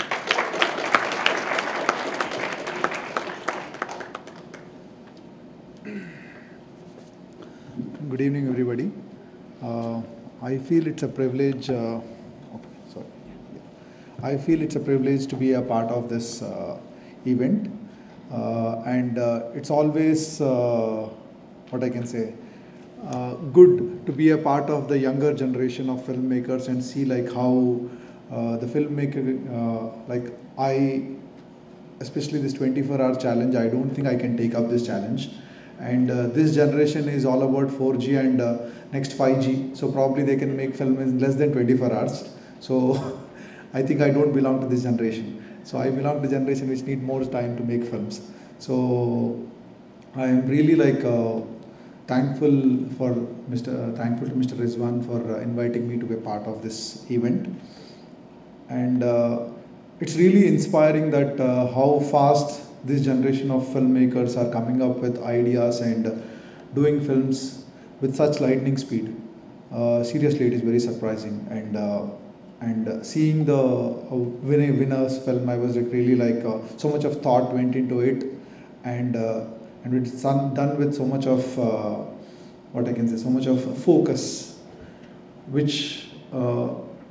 Good evening, everybody. Uh, I feel it's a privilege. Uh, okay, sorry. I feel it's a privilege to be a part of this uh, event. Uh, and uh, it's always, uh, what I can say, uh, good to be a part of the younger generation of filmmakers and see like how uh, the filmmaker, uh, like I, especially this twenty-four hour challenge, I don't think I can take up this challenge. And uh, this generation is all about four G and uh, next five G, so probably they can make film in less than twenty-four hours. So I think I don't belong to this generation. So I belong to the generation which need more time to make films. So I am really like uh, thankful for Mister Uh, thankful to Mister Rizwan for uh, inviting me to be a part of this event. And uh, it's really inspiring that uh, how fast this generation of filmmakers are coming up with ideas and uh, doing films with such lightning speed. Uh, seriously, it is very surprising. And uh, And uh, seeing the uh, winner, winners film, I was like really like uh, so much of thought went into it, and uh, and it's done, done with so much of uh, what I can say, so much of focus, which uh,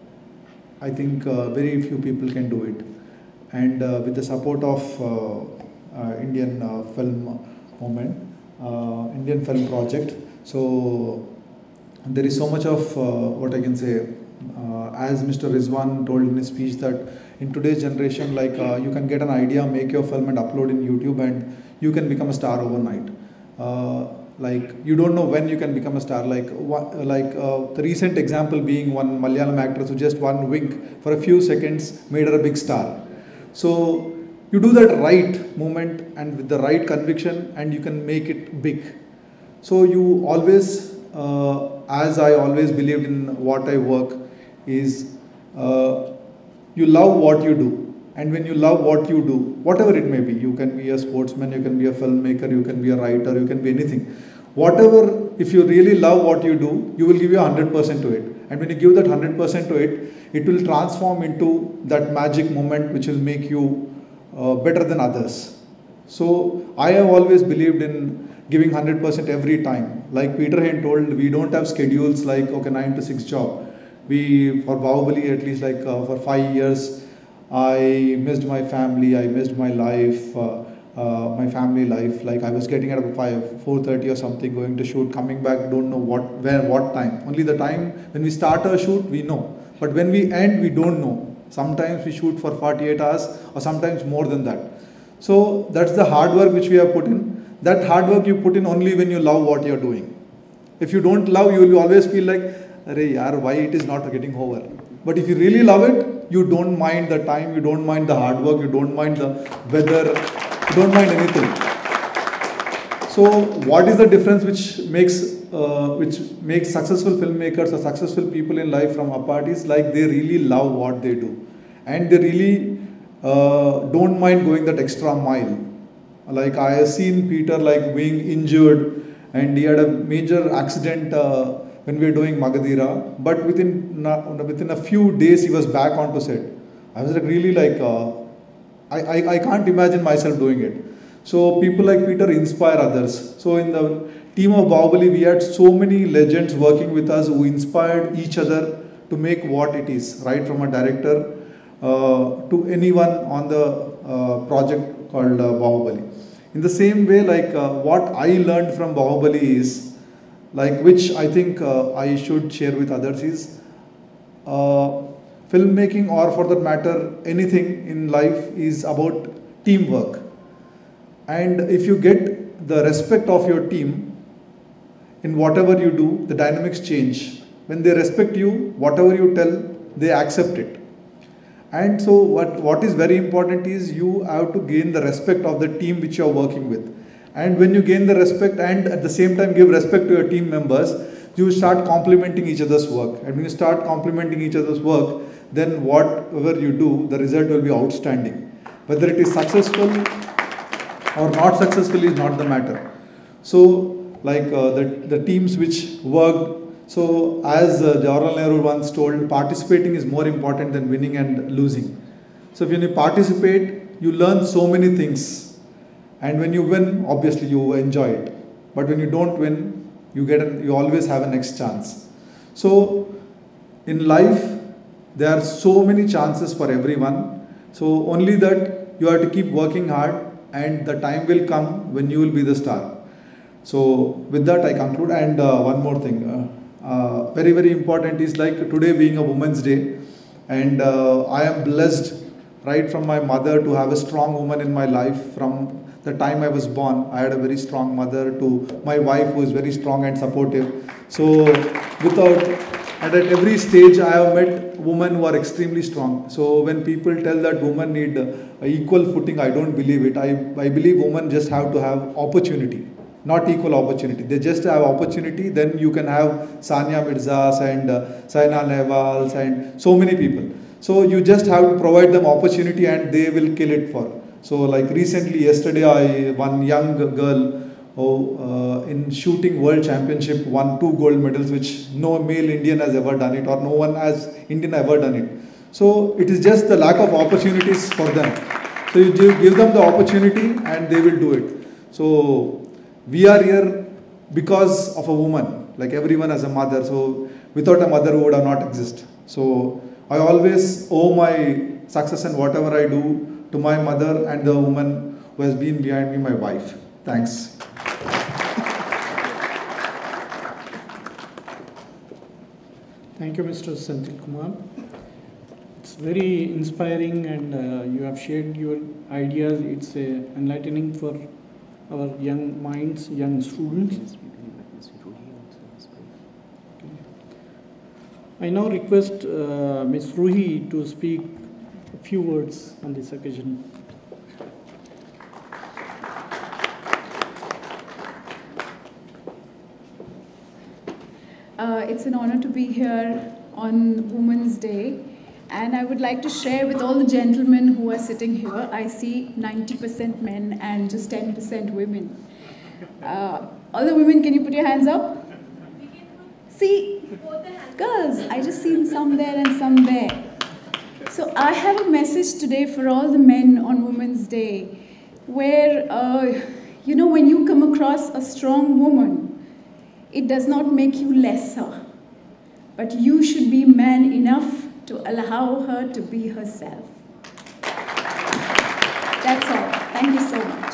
I think uh, very few people can do it, and uh, with the support of uh, uh, Indian uh, film movement, uh, Indian film project, so there is so much of uh, what I can say. Uh, as Mister Rizwan told in his speech that in today's generation, like uh, you can get an idea, make your film and upload in YouTube and you can become a star overnight. Uh, like you don't know when you can become a star. Like like uh, the recent example being one Malayalam actress who just one wink for a few seconds made her a big star. So you do that right moment and with the right conviction and you can make it big. So you always, uh, as I always believed in what I work, is uh, you love what you do and when you love what you do, whatever it may be, you can be a sportsman, you can be a filmmaker, you can be a writer, you can be anything. Whatever, if you really love what you do, you will give your one hundred percent to it. And when you give that one hundred percent to it, it will transform into that magic moment which will make you uh, better than others. So I have always believed in giving one hundred percent every time. Like Peter Hain told, we don't have schedules like, okay, nine to six job. We, for Bahubali, at least like uh, for five years, I missed my family, I missed my life, uh, uh, my family life. Like I was getting at five, four thirty or something, going to shoot, coming back, don't know what, where, what time. Only the time when we start our shoot, we know. But when we end, we don't know. Sometimes we shoot for forty-eight hours or sometimes more than that. So that's the hard work which we have put in. That hard work you put in only when you love what you're doing. If you don't love, you will always feel like, arey yaar, why it is not getting over. But if you really love it, you don't mind the time, you don't mind the hard work, you don't mind the weather, you don't mind anything. So what is the difference which makes uh, which makes successful filmmakers or successful people in life from apart is like they really love what they do. And they really uh, don't mind going that extra mile. Like I have seen Peter like being injured and he had a major accident uh, when we were doing Magadira, but within within a few days he was back onto set. I was like really like, uh, I, I, I can't imagine myself doing it. So people like Peter inspire others. So in the team of Bahubali, we had so many legends working with us who inspired each other to make what it is, right from a director uh, to anyone on the uh, project called uh, Bahubali. In the same way, like uh, what I learned from Bahubali is, like which I think uh, I should share with others is, uh, filmmaking or for that matter anything in life is about teamwork. And if you get the respect of your team in whatever you do, the dynamics change. When they respect you, whatever you tell, they accept it. And so what, what is very important is you have to gain the respect of the team which you are working with. And when you gain the respect and at the same time give respect to your team members, you start complimenting each other's work. And when you start complimenting each other's work, then whatever you do, the result will be outstanding. Whether it is successful or not successful is not the matter. So like uh, the, the teams which worked, so as uh, Jawaharlal Nehru once told, participating is more important than winning and losing. So when you participate, you learn so many things. And when you win, obviously you enjoy it. But when you don't win, you get a, you always have a next chance. So in life, there are so many chances for everyone. So only that you have to keep working hard and the time will come when you will be the star. So with that I conclude. And uh, one more thing, uh, uh, very very important is like today being a Women's Day, and uh, I am blessed right from my mother to have a strong woman in my life. From the time I was born, I had a very strong mother, to my wife who is very strong and supportive. So without, and at every stage I have met women who are extremely strong. So when people tell that women need uh, equal footing, I don't believe it. I, I believe women just have to have opportunity, not equal opportunity. They just have opportunity, then you can have Sania Mirzas and uh, Saina Nehwals and so many people. So you just have to provide them opportunity and they will kill it for. So like recently, yesterday, I one young girl who uh, in shooting world championship won two gold medals, which no male Indian has ever done it, or no one as Indian ever done it. So it is just the lack of opportunities for them. So you give them the opportunity and they will do it. So we are here because of a woman, like everyone has a mother. So without a mother, who would have not exist. So I always owe my success and whatever I do to my mother and the woman who has been behind me, my wife. Thanks. Thank you, Mister Senthil Kumar. It's very inspiring, and uh, you have shared your ideas. It's uh, enlightening for our young minds, young students. I now request uh, Miz Ruhi to speak a few words on this occasion. Uh, it's an honor to be here on Women's Day, And I would like to share with all the gentlemen who are sitting here. I see ninety percent men and just ten percent women. Uh, all the women, can you put your hands up? See, girls, I just seen some there and some there. So I have a message today for all the men on Women's Day, where, uh, you know, when you come across a strong woman, it does not make you lesser, but you should be man enough to allow her to be herself. That's all. Thank you so much.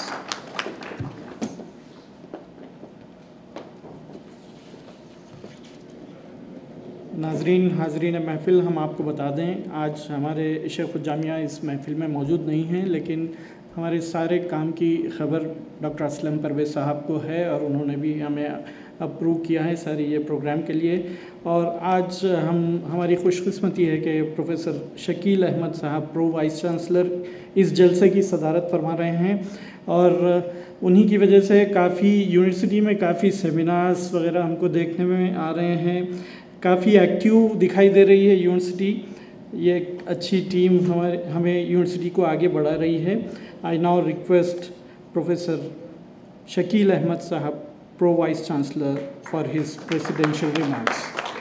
नाजरीन हाजरीन महफ़िल, हम आपको बता दें आज हमारे शेख जामिया इस महफ़िल में मौजूद नहीं हैं, लेकिन हमारे सारे काम की खबर डॉक्टर असलम परवेज़ साहब को है और उन्होंने भी हमें अप्रूव किया है सारी ये प्रोग्राम के लिए। और आज हम हमारी खुशकिस्मती है कि प्रोफेसर शकील अहमद साहब प्रो वाइस चांसलर इस जलसे की सदारत फरमा रहे हैं और उन्हीं की वजह से काफ़ी यूनिवर्सिटी में काफ़ी सेमिनार्स वगैरह हमको देखने में आ रहे हैं, काफ़ी एक्टिव दिखाई दे रही है यूनिवर्सिटी। ये एक अच्छी टीम हमारे हमें यूनिवर्सिटी को आगे बढ़ा रही है। I now request professor Shakeel Ahmed साहब Pro Vice Chancellor for his presidential remarks.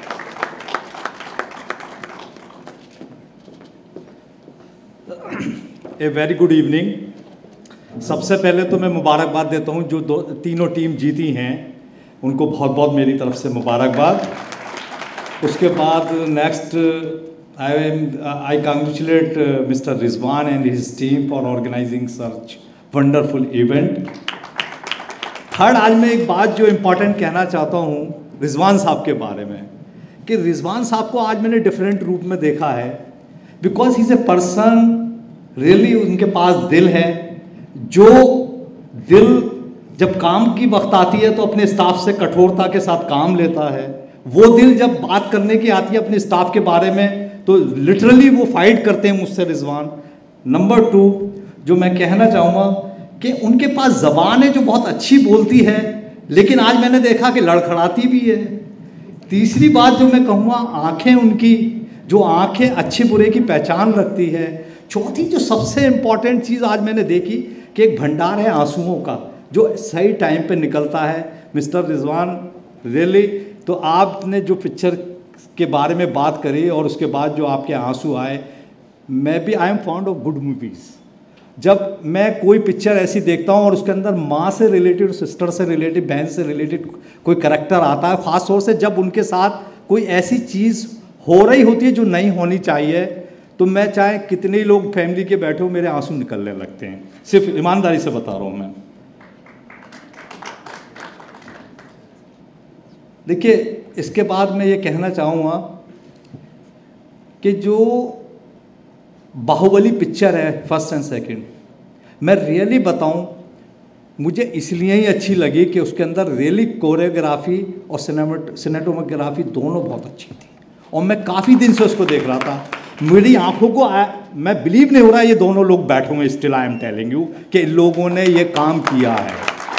A very good evening. सबसे पहले तो मैं मुबारकबाद देता हूँ जो दो तीनों टीम जीती हैं, उनको बहुत बहुत मेरी तरफ से मुबारकबाद। उसके बाद next I am I congratulate mister Rizwan and his team for organizing such wonderful event. Third, आज मैं एक बात जो इम्पोर्टेंट कहना चाहता हूँ रिजवान साहब के बारे में, कि रिजवान साहब को आज मैंने डिफरेंट रूप में देखा है, because he is a person really, उनके पास दिल है, जो दिल जब काम की वक्त आती है तो अपने स्टाफ से कठोरता के साथ काम लेता है, वो दिल जब बात करने की आती है अपने स्टाफ के बारे में तो लिटरली वो फाइट करते हैं मुझसे रिजवान। नंबर टू, जो मैं कहना चाहूँगा कि उनके पास ज़बान है जो बहुत अच्छी बोलती है, लेकिन आज मैंने देखा कि लड़खड़ाती भी है। तीसरी बात जो मैं कहूँगा, आँखें उनकी, जो आँखें अच्छे बुरे की पहचान रखती है। चौथी जो सबसे इम्पॉर्टेंट चीज़ आज मैंने देखी कि एक भंडार है आंसुओं का जो सही टाइम पे निकलता है। मिस्टर रिजवान रियली, तो आपने जो पिक्चर के बारे में बात करी और उसके बाद जो आपके आंसू आए, मैं भी I am fond of good movies. जब मैं कोई पिक्चर ऐसी देखता हूँ और उसके अंदर माँ से रिलेटेड, सिस्टर से रिलेटेड, बहन से रिलेटेड कोई करैक्टर आता है, ख़ास तौर से जब उनके साथ कोई ऐसी चीज़ हो रही होती है जो नहीं होनी चाहिए, तो मैं चाहे कितने ही लोग फैमिली के बैठे हो, मेरे आंसू निकलने लगते हैं। सिर्फ ईमानदारी से बता रहा हूँ मैं। देखिए, इसके बाद मैं ये कहना चाहूँगा कि जो बाहुबली पिक्चर है फर्स्ट एंड सेकंड, मैं रियली बताऊं, मुझे इसलिए ही अच्छी लगी कि उसके अंदर रियली कोरियोग्राफी और सिनेमेटोग्राफी दोनों बहुत अच्छी थी और मैं काफ़ी दिन से उसको देख रहा था। मेरी आंखों को आ, मैं बिलीव नहीं हो रहा ये दोनों लोग बैठे हुए, still I am telling you कि इन लोगों ने ये काम किया है।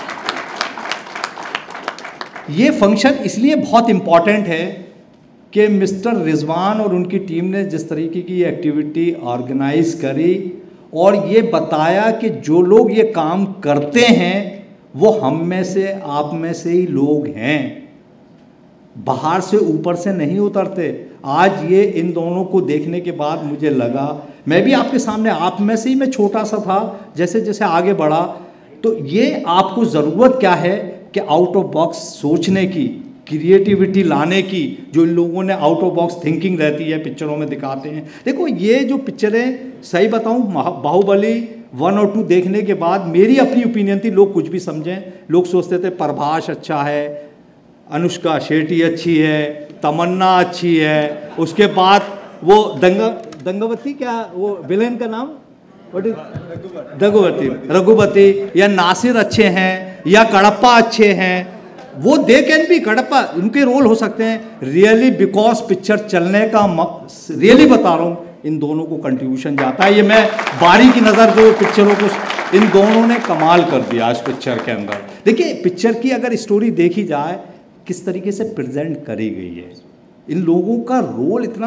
ये फंक्शन इसलिए बहुत इम्पॉर्टेंट है कि मिस्टर रिजवान और उनकी टीम ने जिस तरीके की एक्टिविटी ऑर्गेनाइज करी और ये बताया कि जो लोग ये काम करते हैं वो हम में से, आप में से ही लोग हैं, बाहर से ऊपर से नहीं उतरते। आज ये इन दोनों को देखने के बाद मुझे लगा, मैं भी आपके सामने, आप में से ही मैं छोटा सा था, जैसे जैसे आगे बढ़ा, तो ये आपको ज़रूरत क्या है कि आउट ऑफ बॉक्स सोचने की, क्रिएटिविटी लाने की, जो इन लोगों ने आउट ऑफ बॉक्स थिंकिंग रहती है पिक्चरों में दिखाते हैं। देखो, ये जो पिक्चरें, सही बताऊं, बाहुबली वन और टू देखने के बाद मेरी अपनी ओपिनियन थी, लोग कुछ भी समझें, लोग सोचते थे प्रभास अच्छा है, अनुष्का शेट्टी अच्छी है, तमन्ना अच्छी है, उसके बाद वो दंगा दंगावती, क्या वो विलेन का नाम, रघुवती रघुवती या नासिर अच्छे हैं या कड़प्पा अच्छे हैं, वो दे कैन बी, कड़प्पा उनके रोल हो सकते हैं। रियली बिकॉज पिक्चर चलने का, रियली बता रहा हूँ, इन दोनों को कंट्रीब्यूशन जाता है। ये मैं बारी की नज़र जो पिक्चरों को, इन दोनों ने कमाल कर दिया इस पिक्चर के अंदर। देखिए, पिक्चर की अगर स्टोरी देखी जाए किस तरीके से प्रेजेंट करी गई है, इन लोगों का रोल इतना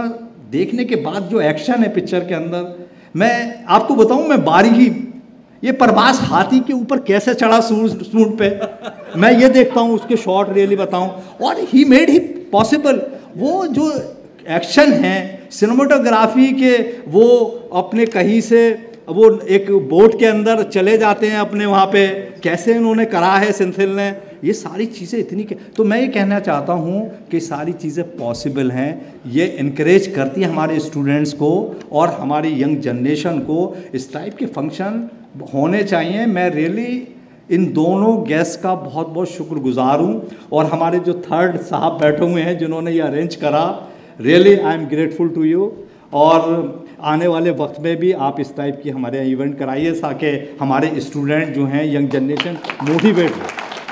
देखने के बाद जो एक्शन है पिक्चर के अंदर, मैं आपको बताऊं, मैं बारीकी ये प्रभास हाथी के ऊपर कैसे चढ़ा सूट सूट पे, मैं ये देखता हूँ उसके शॉट रियली बताऊं, और ही मेड ही पॉसिबल। वो जो एक्शन है सिनेमाटोग्राफी के, वो अपने कहीं से वो एक बोट के अंदर चले जाते हैं अपने वहाँ पे, कैसे उन्होंने करा है सेंथिल ने, ये सारी चीज़ें इतनी के, तो मैं ये कहना चाहता हूँ कि सारी चीज़ें पॉसिबल हैं। ये इनकरेज करती है हमारे स्टूडेंट्स को और हमारी यंग जनरेशन को, इस टाइप के फंक्शन होने चाहिए। मैं रियली इन दोनों गेस्ट का बहुत बहुत शुक्रगुजार हूँ, और हमारे जो थर्ड साहब बैठे हुए हैं जिन्होंने ये अरेंज करा, really I am grateful to you. और आने वाले वक्त में भी आप इस टाइप की हमारे यहाँ इवेंट कराइए ताकि हमारे स्टूडेंट जो हैं, यंग जनरेशन मोटिवेट हो।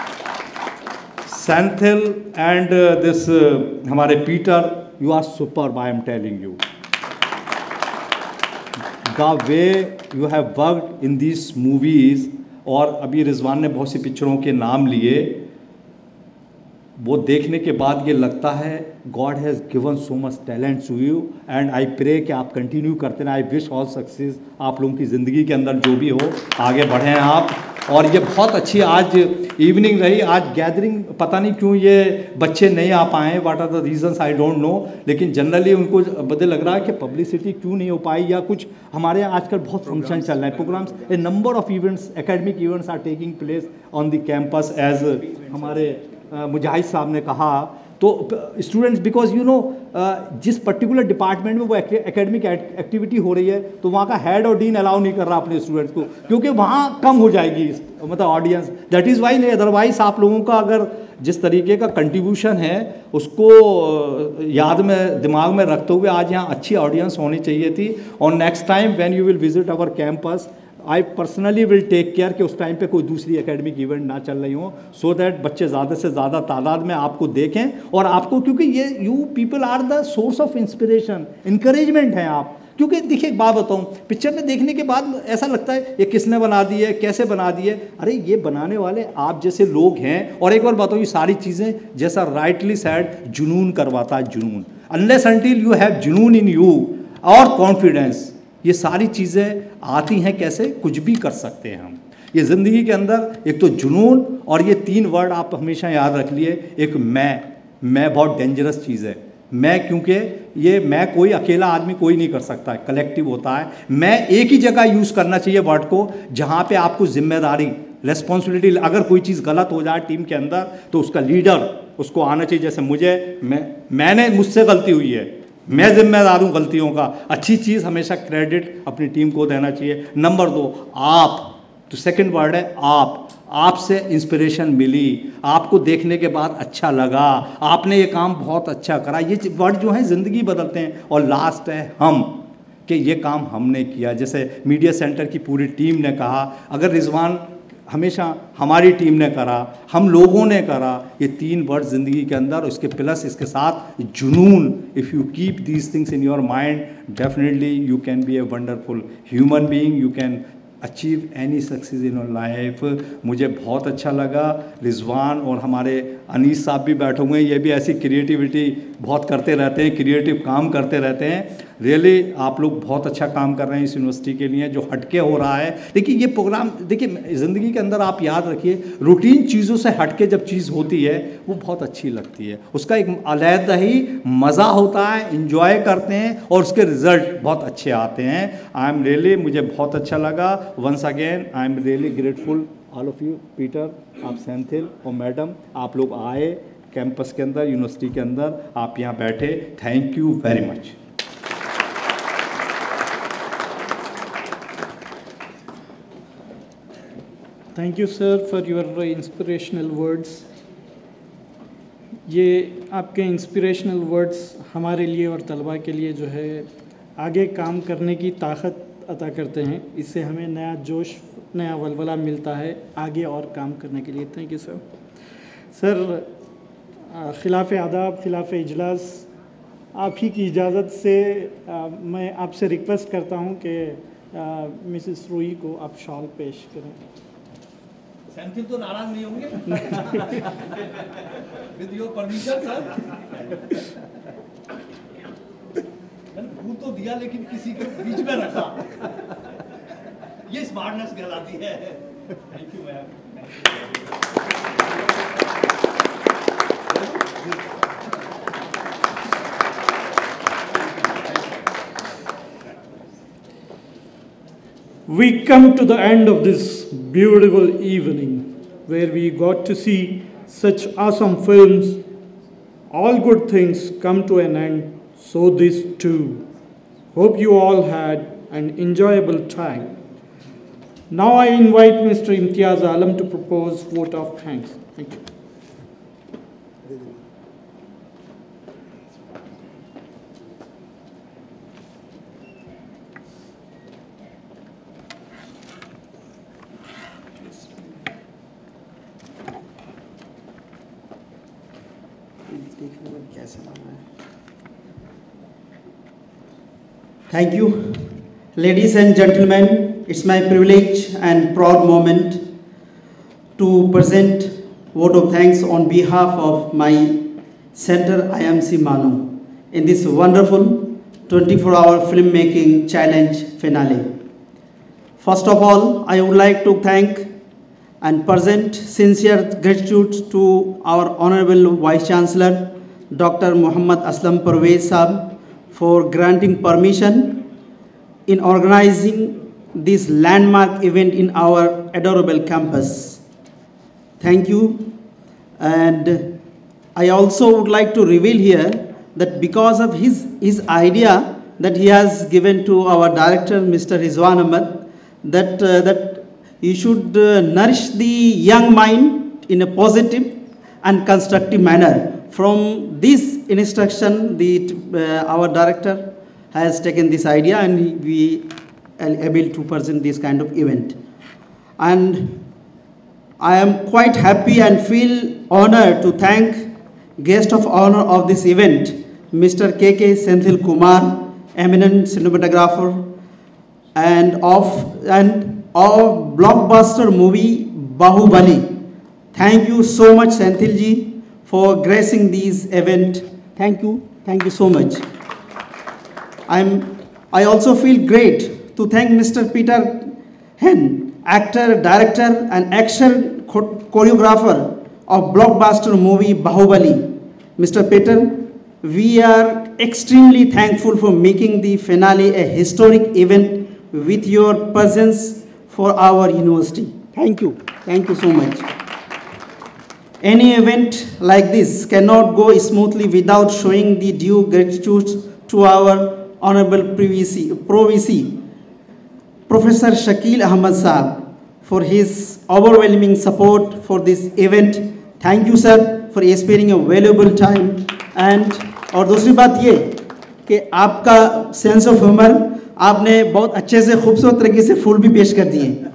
सेंथिल एंड दिस हमारे Peter, you are super, I am telling you, the way you have worked in this movies. और अभी रिजवान ने बहुत सी पिक्चरों के नाम लिए, वो देखने के बाद ये लगता है God has given so much talent to you, and I pray कि आप कंटिन्यू करते रहें। आई विश ऑल सक्सेस आप लोगों की ज़िंदगी के अंदर, जो भी हो आगे बढ़ें आप। और ये बहुत अच्छी आज इवनिंग रही, आज गैदरिंग, पता नहीं क्यों ये बच्चे नहीं आ पाए, what are the reasons I don't know, लेकिन जनरली उनको बदल लग रहा है कि पब्लिसिटी क्यों नहीं हो पाई, या कुछ हमारे यहाँ आजकल बहुत फंक्शन चल रहे हैं, programs, a number of events, academic events are taking place on the campus, as हमारे मुजाहिद साहब ने कहा। तो स्टूडेंट्स, बिकॉज यू नो जिस पर्टिकुलर डिपार्टमेंट में वो एकेडमिक एक्टिविटी हो रही है, तो वहाँ का हेड और डीन अलाउ नहीं कर रहा अपने स्टूडेंट्स को, क्योंकि वहाँ कम हो जाएगी मतलब ऑडियंस, दैट इज़ वाई नहीं। अदरवाइज आप लोगों का अगर जिस तरीके का कंट्रीब्यूशन है उसको याद में, दिमाग में रखते हुए आज यहाँ अच्छी ऑडियंस होनी चाहिए थी। और next time when you will visit our campus, I personally will take care कि उस टाइम पे कोई दूसरी एकेडमिक इवेंट ना चल रही हो, सो दैट बच्चे ज़्यादा से ज़्यादा तादाद में आपको देखें और आपको, क्योंकि ये you people are the source of inspiration, encouragement हैं आप। क्योंकि देखिए एक बात बताऊँ, पिक्चर में देखने के बाद ऐसा लगता है ये किसने बना दी है, कैसे बना दी है, अरे ये बनाने वाले आप जैसे लोग हैं। और एक बार बताओ, ये सारी चीज़ें जैसा राइटली सैड जुनून करवाता है, जुनून, अनलेस अनटिल यू हैव जुनून इन यू और कॉन्फिडेंस, ये सारी चीज़ें आती हैं कैसे, कुछ भी कर सकते हैं हम। ये ज़िंदगी के अंदर एक तो जुनून, और ये तीन वर्ड आप हमेशा याद रख लिए, एक मैं, मैं बहुत डेंजरस चीज़ है। मैं, क्योंकि ये मैं कोई अकेला आदमी कोई नहीं कर सकता है, कलेक्टिव होता है। मैं एक ही जगह यूज़ करना चाहिए वर्ड को, जहाँ पे आपको जिम्मेदारी, रेस्पॉन्सिबिलिटी, अगर कोई चीज़ गलत हो जाए टीम के अंदर तो उसका लीडर उसको आना चाहिए। जैसे मुझे, मैं मैंने मुझसे गलती हुई है, मैं जिम्मेदार हूँ गलतियों का, अच्छी चीज़ हमेशा क्रेडिट अपनी टीम को देना चाहिए। नंबर दो, आप, तो सेकंड वर्ड है आप, आपसे इंस्पिरेशन मिली, आपको देखने के बाद अच्छा लगा, आपने ये काम बहुत अच्छा करा, ये वर्ड जो है ज़िंदगी बदलते हैं। और लास्ट है हम, कि ये काम हमने किया, जैसे मीडिया सेंटर की पूरी टीम ने कहा, अगर रिजवान हमेशा हमारी टीम ने करा, हम लोगों ने करा, ये तीन वर्ड ज़िंदगी के अंदर, उसके प्लस इसके साथ जुनून, if you keep these things in your mind, definitely you can be a wonderful human being, you can achieve any success in your life. मुझे बहुत अच्छा लगा। रिजवान और हमारे अनीस साहब भी बैठे हुए हैं, ये भी ऐसी क्रिएटिविटी बहुत करते रहते हैं, क्रिएटिव काम करते रहते हैं। रियली आप लोग बहुत अच्छा काम कर रहे हैं इस यूनिवर्सिटी के लिए, जो हटके हो रहा है। देखिए ये प्रोग्राम, देखिए ज़िंदगी के अंदर आप याद रखिए, रूटीन चीज़ों से हटके जब चीज़ होती है वो बहुत अच्छी लगती है, उसका एक अलहदा ही मज़ा होता है, इंजॉय करते हैं और उसके रिजल्ट बहुत अच्छे आते हैं। आई एम रियली, मुझे बहुत अच्छा लगा। Once again I am really grateful all of you, Peter, आप सेंथिल और मैडम, आप लोग आए कैंपस के अंदर, यूनिवर्सिटी के अंदर, आप यहाँ बैठे, thank you very much. Thank you sir for your inspirational words. ये आपके इंस्पिरेशनल वर्ड्स हमारे लिए और तलबा के लिए जो है आगे काम करने की ताकत अता करते हैं। इससे हमें नया जोश, नया वलवला मिलता है आगे और काम करने के लिए। Thank you sir. सर, खिलाफ आदाब, खिलाफ इजलास, आप ही की इजाज़त से आ, मैं आपसे रिक्वेस्ट करता हूँ कि मिसेस रूही को आप शॉल पेश करें। सेंथिल तो नाराज नहीं होंगे? With your permission sir. तो दिया लेकिन किसी के बीच में रखा, ये स्मार्टनेस कहलाती है। Thank you ma'am. We come to the end of this beautiful evening where we got to see such awesome films. All good things come to an end, so this too. Hope you all had an enjoyable time. Now I invite Mister Imtiaz Alam to propose vote of thanks. Thank you. Thank you. Ladies and gentlemen, it's my privilege and proud moment to present vote of thanks on behalf of my center I M C MANUU in this wonderful twenty-four hour filmmaking challenge finale. First of all, I would like to thank and present sincere gratitude to our Honorable Vice Chancellor, Doctor Muhammad Aslam Parvez Saab, for granting permission in organizing this landmark event in our adorable campus. Thank you. And I also would like to reveal here that because of his, his idea that he has given to our director, Mister Rizwan Ahmed, that, uh, that you should uh, nourish the young mind in a positive and constructive manner. From this instruction, the, uh, our director has taken this idea and we are able to present this kind of event. And I am quite happy and feel honored to thank guest of honor of this event, Mister K K Senthil Kumar, eminent cinematographer and of, and of blockbuster movie Bahubali. Thank you so much, Senthil ji, for gracing this event. Thank you. Thank you so much. I'm, I also feel great to thank Mister Peter Hen, actor, director, and action choreographer of blockbuster movie Bahubali. Mister Peter, we are extremely thankful for making the finale a historic event with your presence for our university. Thank you. Thank you so much. Any event like this cannot go smoothly without showing the due gratitude to our Honorable Pro V C, Professor Shakil Ahmad Saab, for his overwhelming support for this event. Thank you, sir, for sparing a valuable time. And और दूसरी बात ये कि आपका sense of humour, आपने बहुत अच्छे से खूबसूरत तरीके से फूल भी पेश कर दिए.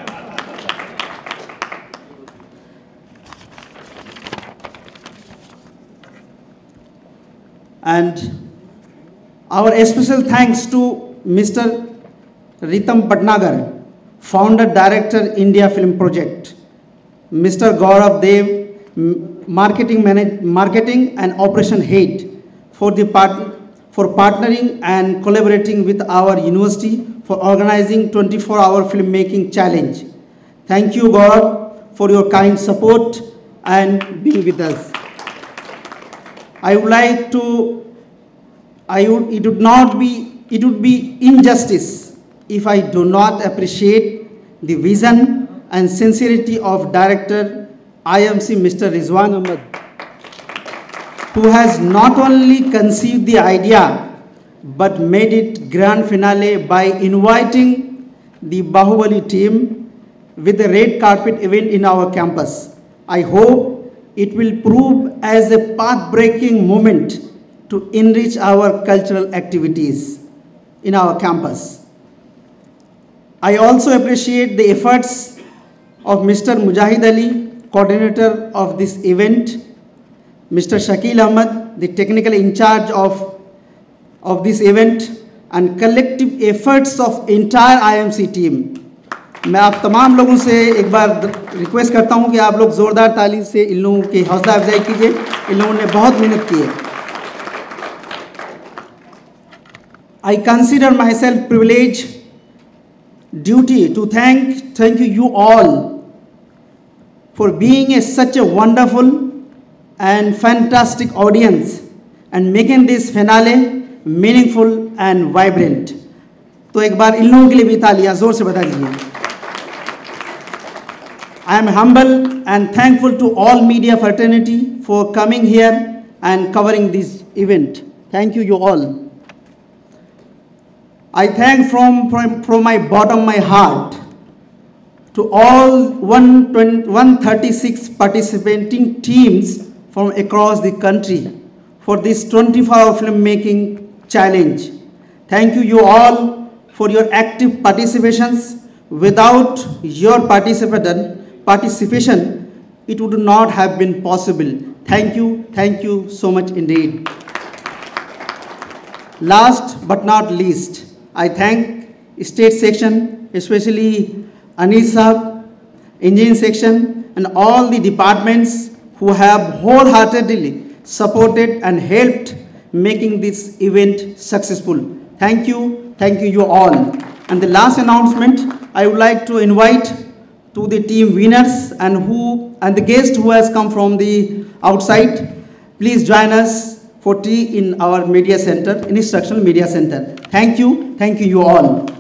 And our special thanks to Mister Ritam Patnagar, Founder Director India Film Project, Mister Gaurav Dev, Marketing, Manage, Marketing and Operation Head, for, the part, for partnering and collaborating with our university for organizing twenty-four hour filmmaking challenge. Thank you, Gaurav, for your kind support and being with us. I would like to, I would, it would not be, it would be injustice if I do not appreciate the vision and sincerity of Director I M C Mister Rizwan Ahmed, who has not only conceived the idea but made it grand finale by inviting the Bahubali team with a red carpet event in our campus. I hope it will prove as a path-breaking moment to enrich our cultural activities in our campus. I also appreciate the efforts of Mister Mujahid Ali, coordinator of this event, Mister Shakil Ahmad, the technical in charge of, of this event, and collective efforts of entire I M C team. मैं आप तमाम लोगों से एक बार request करता हूं कि आप लोग ज़ोरदार ताली से इन लोगों की हौसला अफजाई कीजिए. इन लोगों ने बहुत मेहनत की है. I consider myself privileged duty to thank, thank you, you all for being a, such a wonderful and fantastic audience and making this finale meaningful and vibrant. तो एक बार इन लोगों के लिए भी तालियां जोर से बता दीजिए. I am humble and thankful to all media fraternity for coming here and covering this event. Thank you, you all. I thank from, from, from my bottom of my heart to all one hundred thirty-six participating teams from across the country for this twenty-four hour filmmaking challenge. Thank you, you all, for your active participations. Without your participation, participation, it would not have been possible. Thank you, thank you so much indeed. Last but not least, I thank state section, especially Anisa, engineering section, and all the departments who have wholeheartedly supported and helped making this event successful. Thank you, thank you, you all. And the last announcement, I would like to invite to the team winners and who and the guest who has come from the outside. Please join us for tea in our media center, Instructional Media Centre. Thank you, thank you, you all.